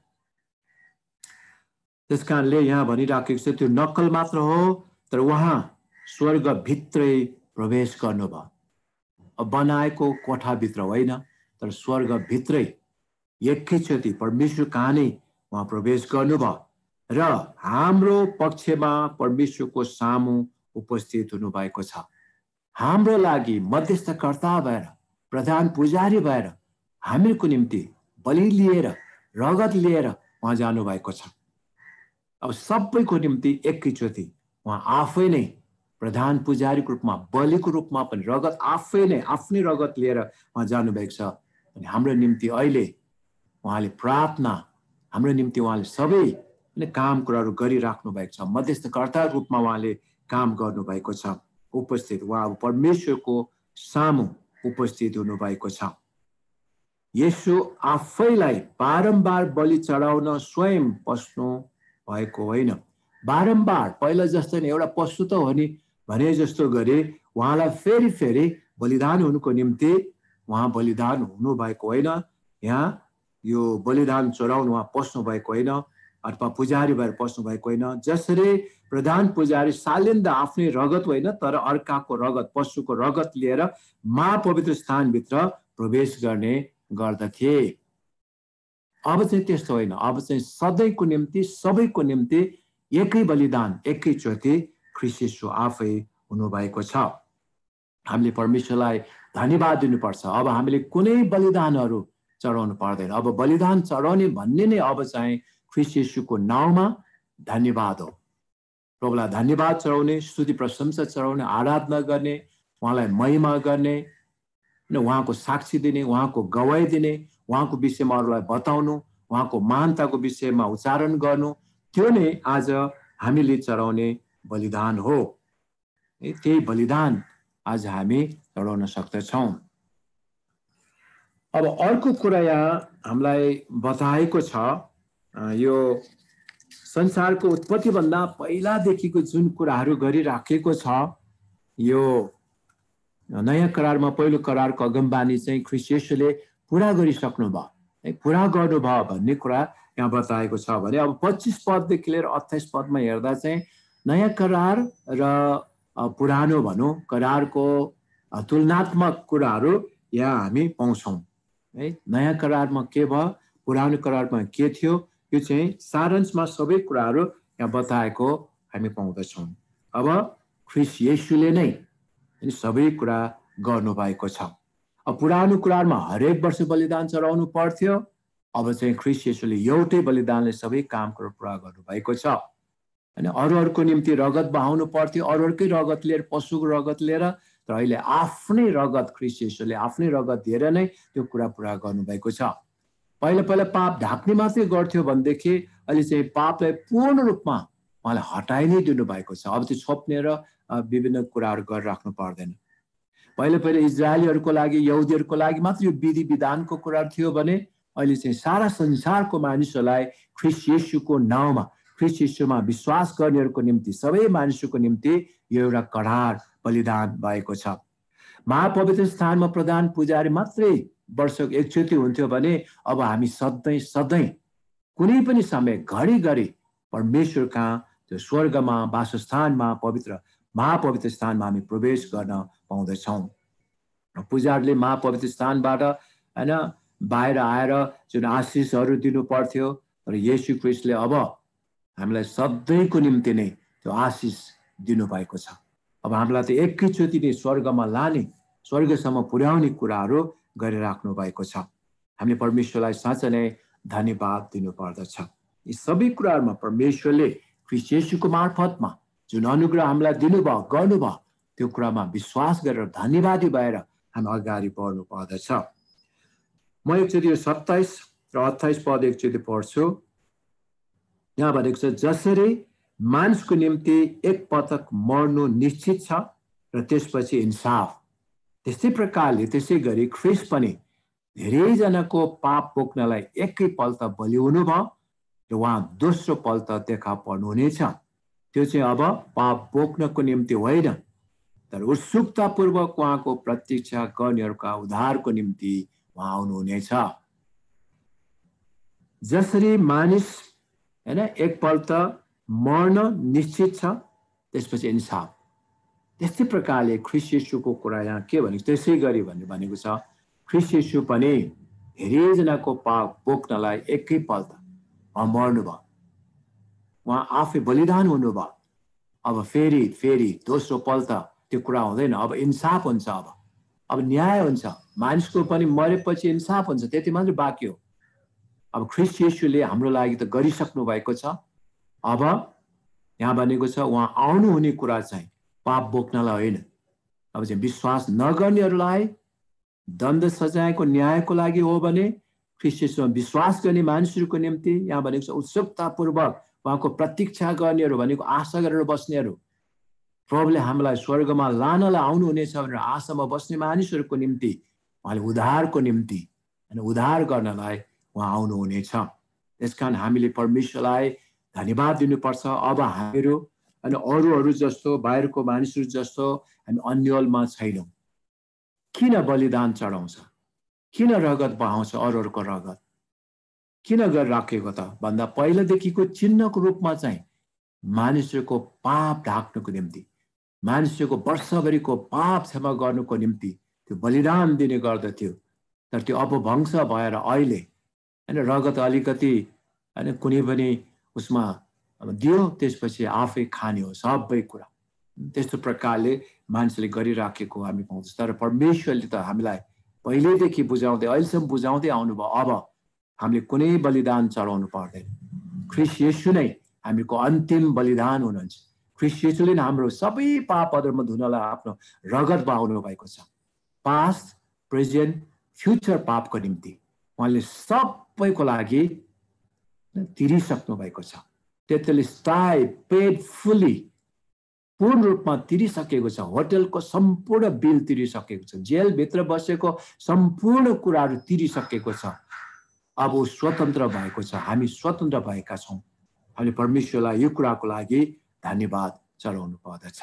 त्यस कारणले यहाँ भनिराखेको छ त्यो नक्कल मात्र हो, तर उहाँ स्वर्गभित्रै प्रवेश गर्नुभयो। अब बनाएको कोठाभित्र होइन, तर स्वर्गभित्रै एकैचोटि परमेश्वर कहाँ नै उहाँ प्रवेश गर्नुभयो र हाम्रो पक्षमा परमेश्वरको सामु उपस्थित हुनुभएको छ। हाम्रो लागि मध्यस्थकर्ता भएर, प्रधान पुजारी भएर, हामीको निम्ति बलि लिएर, रगत लिएर उहाँ जानुभएको छ। अब सबैको निम्ति एकैचोटि उहाँ आफै नै प्रधान पुजारीको रूपमा, बलिको रूपमा पनि रगत आफै नै, आफ्नै रगत लिएर उहाँ जानुभएको छ। अनि हाम्रो निम्ति अहिले उहाँले प्रार्थना, हाम्रो निम्ति उहाँले सबै काम कुराहरू गरिराख्नु भएको छ। मध्यस्थकर्ताको रूपमा उहाँले काम गर्नुभएको छ, उपस्थित, उहाँ अब परमेश्वरको सामु उपस्थित हुनुभएको छ। येशू आफैलाई बारम्बार बलि चढाउन स्वयं पस्नु भएको होइन। बारम्बार पहिला जस्तो नै एउटा पशु त हो नि, भने जस्तो गरी उहाँलाई फेरि फेरि बलिदान हुनुको निम्ति उहाँ बलिदान हुनु भएको होइन, यहाँ यो बलिदान चढाउनु उहाँ पस्नु भएको होइन अथवा पुजारी भएर पस्नु भएको होइन। जसरी प्रधान पुजारी सालिन्दा आफ्नै रगत होइन तर अर्काको रगत, पशुको रगत लिएर महापवित्र स्थानभित्र प्रवेश गर्ने गर्दथे, अब चाहिँ त्यस्तो होइन। अब चाहिँ सधैँको निम्ति, सबैको निम्ति एकै बलिदान, एकैचोटि ख्रीष्ट येशू आफै हुनुभएको छ। हामीले परमेश्वरलाई धन्यवाद दिनुपर्छ। अब हामीले कुनै बलिदानहरू चढाउनु पर्दैन। अब बलिदान चढाउने भन्ने नै अब चाहिँ ख्रीष्ट येशूको नाउँमा धन्यवाद हो। प्रभुलाई धन्यवाद चढाउने, स्तुति प्रशंसा चढाउने, आराधना गर्ने, उहाँलाई महिमा गर्ने, उहाँको साक्षी दिने, उहाँको गवाई दिने, उहाँको विषयमा अरूलाई बताउनु, उहाँको महानताको विषयमा उच्चारण गर्नु, त्यो नै आज हामीले चढाउने बलिदान हो। त्यही बलिदान आज हामी चढाउन सक्दछौँ। अब अर्को कुरा यहाँ हामीलाई बताएको छ, यो संसारको उत्पत्तिभन्दा पहिलादेखिको जुन कुराहरू गरिराखेको छ, यो नयाँ करारमा पहिलो करारको अगमबानी चाहिँ ख्रीष्ट येशूले पुरा गरिसक्नु भयो, है, पुरा गर्नुभयो भन्ने कुरा यहाँ बताएको छ। भने अब पच्चिस पददेखि लिएर अट्ठाइस पदमा हेर्दा चाहिँ नयाँ करार र पुरानो भनौँ करारको तुलनात्मक कुराहरू यहाँ हामी पाउँछौँ, है। नयाँ करारमा के भयो, पुरानो करारमा के थियो, यो चाहिँ सारांशमा सबै कुराहरू यहाँ बताएको हामी पाउँदछौँ। अब ख्रीष्ट येशूले नै सबै कुरा गर्नुभएको छ। अब पुरानो करारमा हरेक वर्ष बलिदान चढाउनु पर्थ्यो, अब चाहिँ ख्रीष्ट येशूले एउटै बलिदानले सबै कामहरू पुरा गर्नुभएको छ। अनि अरूहरूको निम्ति रगत बहाउनु पर्थ्यो, अरूहरूकै रगत लिएर, पशुको रगत लिएर, तर अहिले आफ्नै रगत ख्रीष्ट येशूले आफ्नै रगत दिएर नै त्यो कुरा पुरा गर्नुभएको छ। पहिला पहिला पाप ढाक्ने मात्रै गर्थ्यो भनेदेखि अहिले चाहिँ पापलाई पूर्ण रूपमा उहाँले हटाइ नै दिनुभएको छ। अब त्यो छोप्ने र विभिन्न कुराहरू गरिराख्नु पर्दैन। पहिले पहिले इजरायलीहरूको लागि, यहुदीहरूको लागि मात्र यो विधि विधानको कुरा थियो भने अहिले चाहिँ सारा संसारको मानिसहरूलाई ख्रीष्ट येशूको नाउँमा, ख्रीष्ट येशूमा विश्वास गर्नेहरूको निम्ति, सबै मानिसहरूको निम्ति यो एउटा करार बलिदान भएको छ। महापवित्र स्थानमा प्रधान पुजारी मात्रै वर्षको एकचोटि हुन्थ्यो भने अब हामी सधैँ सधैँ कुनै पनि समय घरिघरि परमेश्वर कहाँ त्यो स्वर्गमा, वासस्थानमा, पवित्र महापवित्र स्थानमा हामी प्रवेश गर्न पाउँदछौँ। पुजारीले महापवित्र स्थानबाट होइन बाहिर आएर जुन आशिषहरू दिनु पर्थ्यो, तर येशू ख्रीष्टले अब हामीलाई सधैँको निम्ति नै त्यो आशिष दिनुभएको छ। अब हामीलाई त एकैचोटि नै स्वर्गमा लाने, स्वर्गसम्म पुर्याउने कुराहरू गरिराख्नु भएको छ। हामीले परमेश्वरलाई साँच्चै नै धन्यवाद दिनु पर्दछ। यी सबै कुराहरूमा परमेश्वरले ख्रीष्ट येशूको मार्फतमा जुन अनुग्रह हामीलाई दिनुभयो, गर्नुभयो, त्यो कुरामा विश्वास गरेर धन्यवादी भएर हामी अगाडि बढ्नु पर्दछ। म एकचोटि यो सत्ताइस र अट्ठाइस पद एकचोटि पढ्छु। यहाँ भनेको छ, जसरी मानिसको निम्ति एक पटक मर्नु निश्चित छ र त्यसपछि इन्साफ, त्यस्तै प्रकारले त्यसै गरी ख्रीष्ट पनि धेरैजनाको पाप बोक्नलाई एकैपल्ट बलि हुनुभयो र उहाँ दोस्रो पल्ट देखा पर्नुहुनेछ। त्यो चाहिँ अब पाप बोक्नको निम्ति होइन, तर उत्सुकतापूर्वक उहाँको प्रतीक्षा गर्नेहरूका उद्धारको निम्ति उहाँ आउनुहुनेछ। जसरी मानिस होइन एकपल्ट मर्न निश्चित छ, त्यसपछि इन्साफ, त्यस्तै प्रकारले ख्रीष्ट येशूको कुरा यहाँ के भनेको, त्यसै गरी भन्ने भनेको छ ख्रीष्ट येशू पनि धेरैजनाको पाप बोक्नलाई एकैपल्ट मर्नुभयो, उहाँ आफै बलिदान हुनुभयो। अब फेरि फेरि दोस्रो पल्ट त्यो कुरा हुँदैन, अब इन्साफ हुन्छ, अब अब न्याय हुन्छ, मानिसको पनि मरेपछि इन्साफ हुन्छ, त्यति मात्रै बाँकी हो। अब ख्रीष्ट येशूले हाम्रो लागि त गरिसक्नु भएको छ। अब यहाँ भनेको छ उहाँ आउनुहुने कुरा चाहिँ पाप बोक्नलाई होइन, अब चाहिँ विश्वास नगर्नेहरूलाई दण्ड सजायको न्यायको लागि हो भने ख्रीष्ट येशूमा विश्वास गर्ने मानिसहरूको निम्ति यहाँ भनेको छ उत्सुकतापूर्वक उहाँको प्रतीक्षा गर्नेहरू भनेको आशा गरेर बस्नेहरू, प्रभुले हामीलाई स्वर्गमा लानलाई आउनुहुनेछ भनेर आशामा बस्ने मानिसहरूको निम्ति उहाँले उद्धारको निम्ति अनि उद्धार गर्नलाई उहाँ आउनुहुनेछ। त्यसकारण हामीले परमेश्वरलाई धन्यवाद दिनुपर्छ। अब हामीहरू अनि अरूहरू जस्तो बाहिरको मानिसहरू जस्तो हामी अन्यलमा छैनौँ। किन बलिदान चढाउँछ, किन रगत बहाउँछ, अरूहरूको रगत किन गरिराखेको त भन्दा पहिलादेखिको चिन्हको रूपमा चाहिँ मानिसहरूको पाप ढाक्नको निम्ति, मानिसहरूको वर्षभरिको पाप क्षमा गर्नुको निम्ति त्यो बलिदान दिने गर्दथ्यो। तर त्यो अपभंश भएर अहिले हैन रगत अलिकति हैन कुनै पनि उसमा दियो, त्यसपछि आफै खाने हो सबै कुरा। त्यस्तो प्रकारले मान्छेले गरिराखेको हामी पाउँछौँ। तर परमेश्वरले त हामीलाई पहिल्यैदेखि बुझाउँदै अहिलेसम्म बुझाउँदै आउनुभयो, अब हामीले कुनै बलिदान चढाउनु पर्दैन। ख्रीष्ट येशू नै हामीको अन्तिम बलिदान हुनुहुन्छ। ख्रीष्ट येशूले नै हाम्रो सबै पाप अधर्म धुनलाई आफ्नो रगत बहाउनु भएको छ। पास्ट, प्रेजेन्ट, फ्युचर पापको निम्ति उहाँले सबैको लागि तिरिसक्नु भएको छ। तेत्तालीस पेड फुल्ली, पूर्ण रूपमा तिरिसकेको छ। होटलको सम्पूर्ण बिल तिरिसकेको छ। जेलभित्र बसेको सम्पूर्ण कुराहरू तिरिसकेको छ। अब ऊ स्वतन्त्र भएको छ, हामी स्वतन्त्र भएका छौँ। हामीले परमेश्वरलाई यो कुराको लागि धन्यवाद चढाउनु पर्दछ।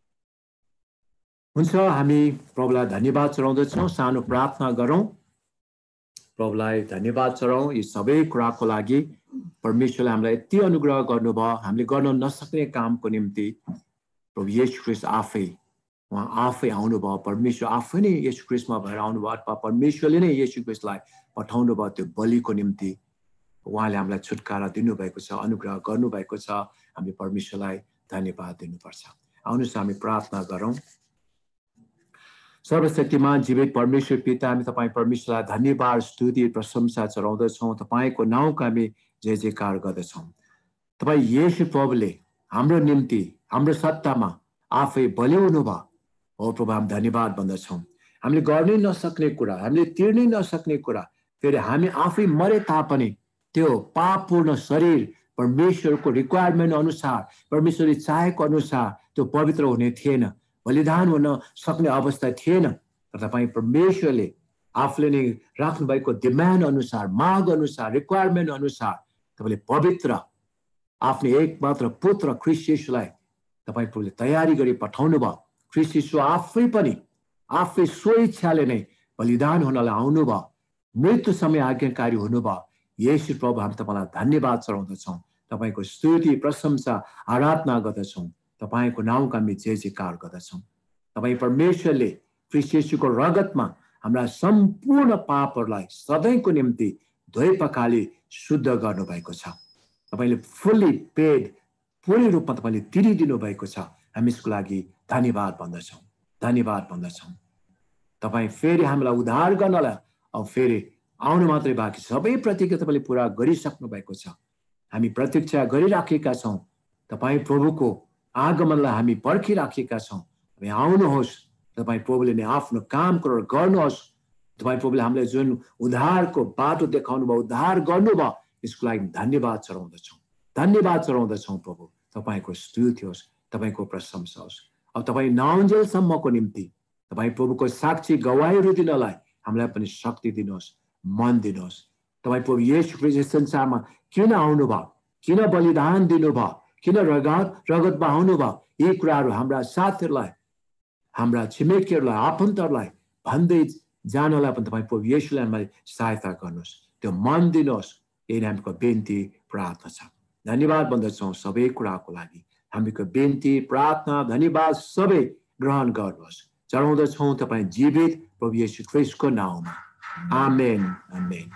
हुन्छ, हामी प्रभुलाई धन्यवाद चढाउँदछौँ। सानो प्रार्थना गरौँ, प्रभुलाई धन्यवाद चढाउँ यी सबै कुराको लागि। परमेश्वरले हामीलाई यति अनुग्रह गर्नुभयो, हामीले गर्न नसक्ने कामको निम्ति प्रभु येशू ख्रीष्ट आफै उहाँ आफै आउनुभयो। परमेश्वर आफै नै येशू ख्रीष्टमा भएर आउनुभयो, अथवा परमेश्वरले नै येशू ख्रीष्टलाई पठाउनु भयो त्यो बलिको निम्ति। उहाँले हामीलाई छुटकारा दिनुभएको छ, अनुग्रह गर्नुभएको छ। हामीले परमेश्वरलाई धन्यवाद दिनुपर्छ। आउनुहोस् हामी प्रार्थना गरौँ। सर्वशक्तिमान जीवित परमेश्वर पिता, हामी तपाईँ परमेश्वरलाई धन्यवाद, स्तुति, प्रशंसा चढाउँदछौँ। तपाईँको नाउँको हामी जय जयकार गर्दछौँ। तपाईँ येशू प्रभुले हाम्रो निम्ति हाम्रो सत्तामा आफै बलि हुनुभयो। हो प्रभु, हामी धन्यवाद भन्दछौँ। हामीले गर्नै नसक्ने कुरा, हामीले तिर्नै नसक्ने कुरा, फेरि हामी आफै मरे तापनि त्यो पापपूर्ण शरीर परमेश्वरको रिक्वायरमेन्ट अनुसार, परमेश्वरले चाहेको अनुसार त्यो पवित्र हुने थिएन, बलिदान हुन सक्ने अवस्था थिएन। तर तपाईँ परमेश्वरले आफूले नै राख्नुभएको डिमान्ड अनुसार, माग अनुसार, रिक्वायरमेन्ट अनुसार तपाईँले पवित्र आफ्नो एकमात्र पुत्र ख्रीष्ट येशूलाई तपाईँ प्रभुले तयारी गरी पठाउनु भयो। ख्रीष्ट येशू आफै पनि आफै स्वेच्छाले नै बलिदान हुनलाई आउनुभयो, मृत्यु समय आज्ञाकारी हुनुभयो। येशू प्रभु, हामी तपाईँलाई धन्यवाद चढाउँदछौँ, तपाईँको स्तुति, प्रशंसा, आराधना गर्दछौँ। तपाईँको नाउँको हामी जय जयकार गर्दछौँ। तपाईँ परमेश्वरले ख्रीष्ट येशूको रगतमा हाम्रा सम्पूर्ण पापहरूलाई सधैँको निम्ति धोइ पखाली शुद्ध गर्नुभएको छ। तपाईँले फुल्ली पेड, पूर्ण रूपमा तपाईँले तिरिदिनु भएको छ। हामी यसको लागि धन्यवाद भन्दछौँ, धन्यवाद भन्दछौँ। तपाईँ फेरि हामीलाई उद्धार गर्नलाई अब फेरि आउनु मात्रै बाँकी, सबै प्रतिज्ञा तपाईँले पुरा गरिसक्नु भएको छ। हामी प्रतीक्षा गरिराखेका छौँ। तपाईँ प्रभुको आगमनलाई हामी पर्खिराखेका छौँ। तपाईँ आउनुहोस्, तपाईँ प्रभुले नै आफ्नो काम गर्नुहोस्। तपाईँ प्रभुले हामीलाई जुन उद्धारको बाटो देखाउनु भयो, उद्धार गर्नुभयो, यसको लागि धन्यवाद चढाउँदछौँ, धन्यवाद चढाउँदछौँ। प्रभु तपाईँको स्तुति होस्, तपाईँको प्रशंसा होस्। अब तपाईँ नआउन्जेलसम्मको निम्ति तपाईँ प्रभुको साक्षी गवाईहरू दिनलाई हामीलाई पनि शक्ति दिनुहोस्, मन दिनुहोस्। तपाईँ प्रभु येशू ख्रीष्ट संसारमा किन आउनुभयो, किन बलिदान दिनुभयो, किन रगत रगत बहाउनु भयो, यी कुराहरू हाम्रा साथीहरूलाई, हाम्रा छिमेकीहरूलाई, आफन्तहरूलाई भन्दै जानलाई पनि तपाईँ प्रभु येशूले हामीलाई सहायता गर्नुहोस्, त्यो मन दिनुहोस्। यही हामीको बिन्ती प्रार्थना छ। धन्यवाद भन्दछौँ सबै कुराको लागि। हामीको बिन्ती, प्रार्थना, धन्यवाद सबै ग्रहण गर्नुहोस्। चढाउँदछौँ तपाईँ जीवित प्रभु येशू ख्रीष्टको नाउँमा। आमेन, आमेन।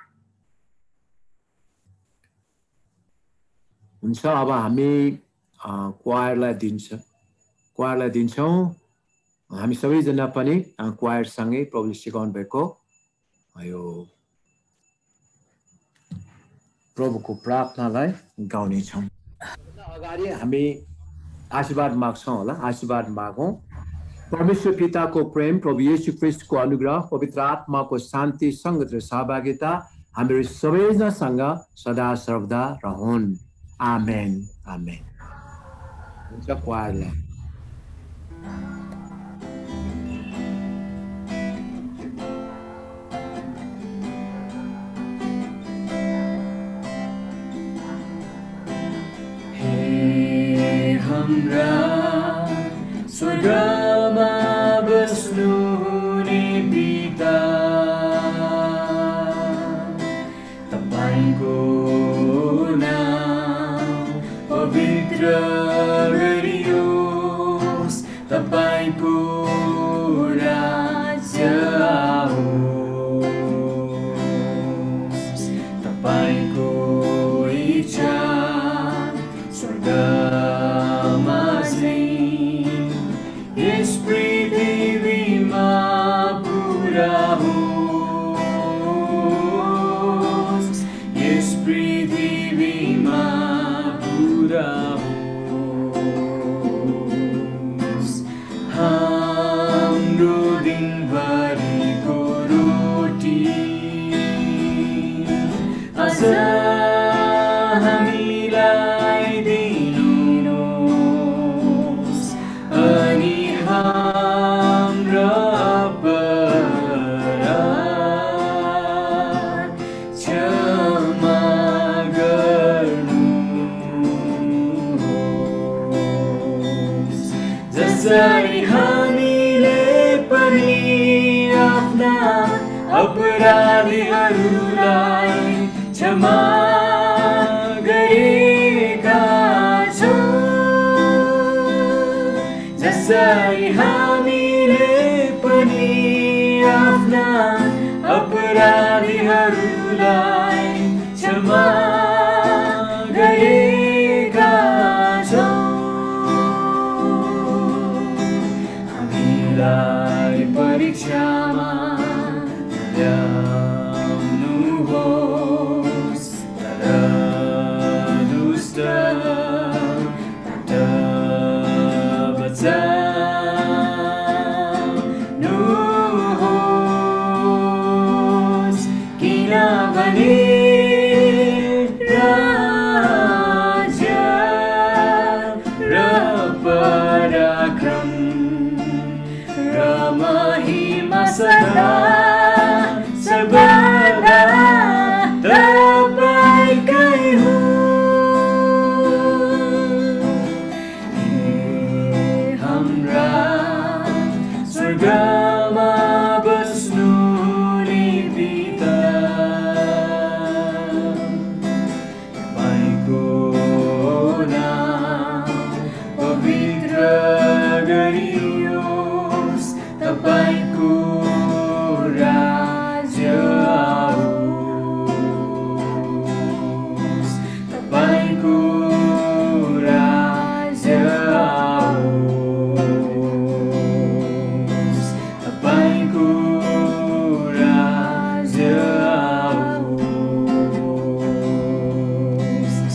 हुन्छ, अब हामी क्वायरलाई दिन्छ क्वायरलाई दिन्छौँ। हामी सबैजना पनि क्वायरसँगै प्रभुले सिकाउनु भएको यो प्रभुको प्रार्थनालाई गाउनेछौँ। अगाडि हामी आशीर्वाद माग्छौँ होला, आशीर्वाद मागौँ। परमेश्वर पिताको प्रेम, प्रभु येशू ख्रीष्टको अनुग्रह, पवित्र आत्माको शान्ति, सङ्गत र सहभागिता हामीहरू सबैजनासँग सदा सर्वदा रहन्। आमेन, आमेन। हुन्छ, क्वायरलाई हे हाम्रा स्वर्गमा बस्नुहुने पिता तपाईको नाम पवित्र गरियोस् तपाईको राज्य आओस् तपाईको इच्छा स्वर्गमा झैं यस पृथ्वीमा पूरा होस् यस पृथ्वीमा पूरा होस् हाम्रो दिनभरिको रोटी आज हामीलाई दिनुहोस् अनि हाम्रा अपराध क्षमा गर्नुहोस् जसरी हामीले पनि आफ्ना अपराधीहरूलाई क्षमा गरेका छौँ जसरी हामीले पनि आफ्ना अपराधीहरूलाई क्षमा गरेका छौँ हामीलाई परीक्षामा ल्याउनुहोस् तर दुष्टबाट बचाउनुहोस् किनभने राज्य र पराक्रम र महिमा सदा सर्वदा तपाईकै हो हाम्रा स्वर्गमा बस्नुहुने पिता तपाईँको नाम पवित्र गरियोस् तपाईँको राज्य आओस् तपाईँको राज्य आओस् तपाईँको राज्य आओस्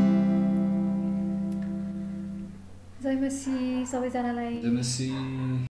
जय मसीह सबैजनालाई जय मसीह।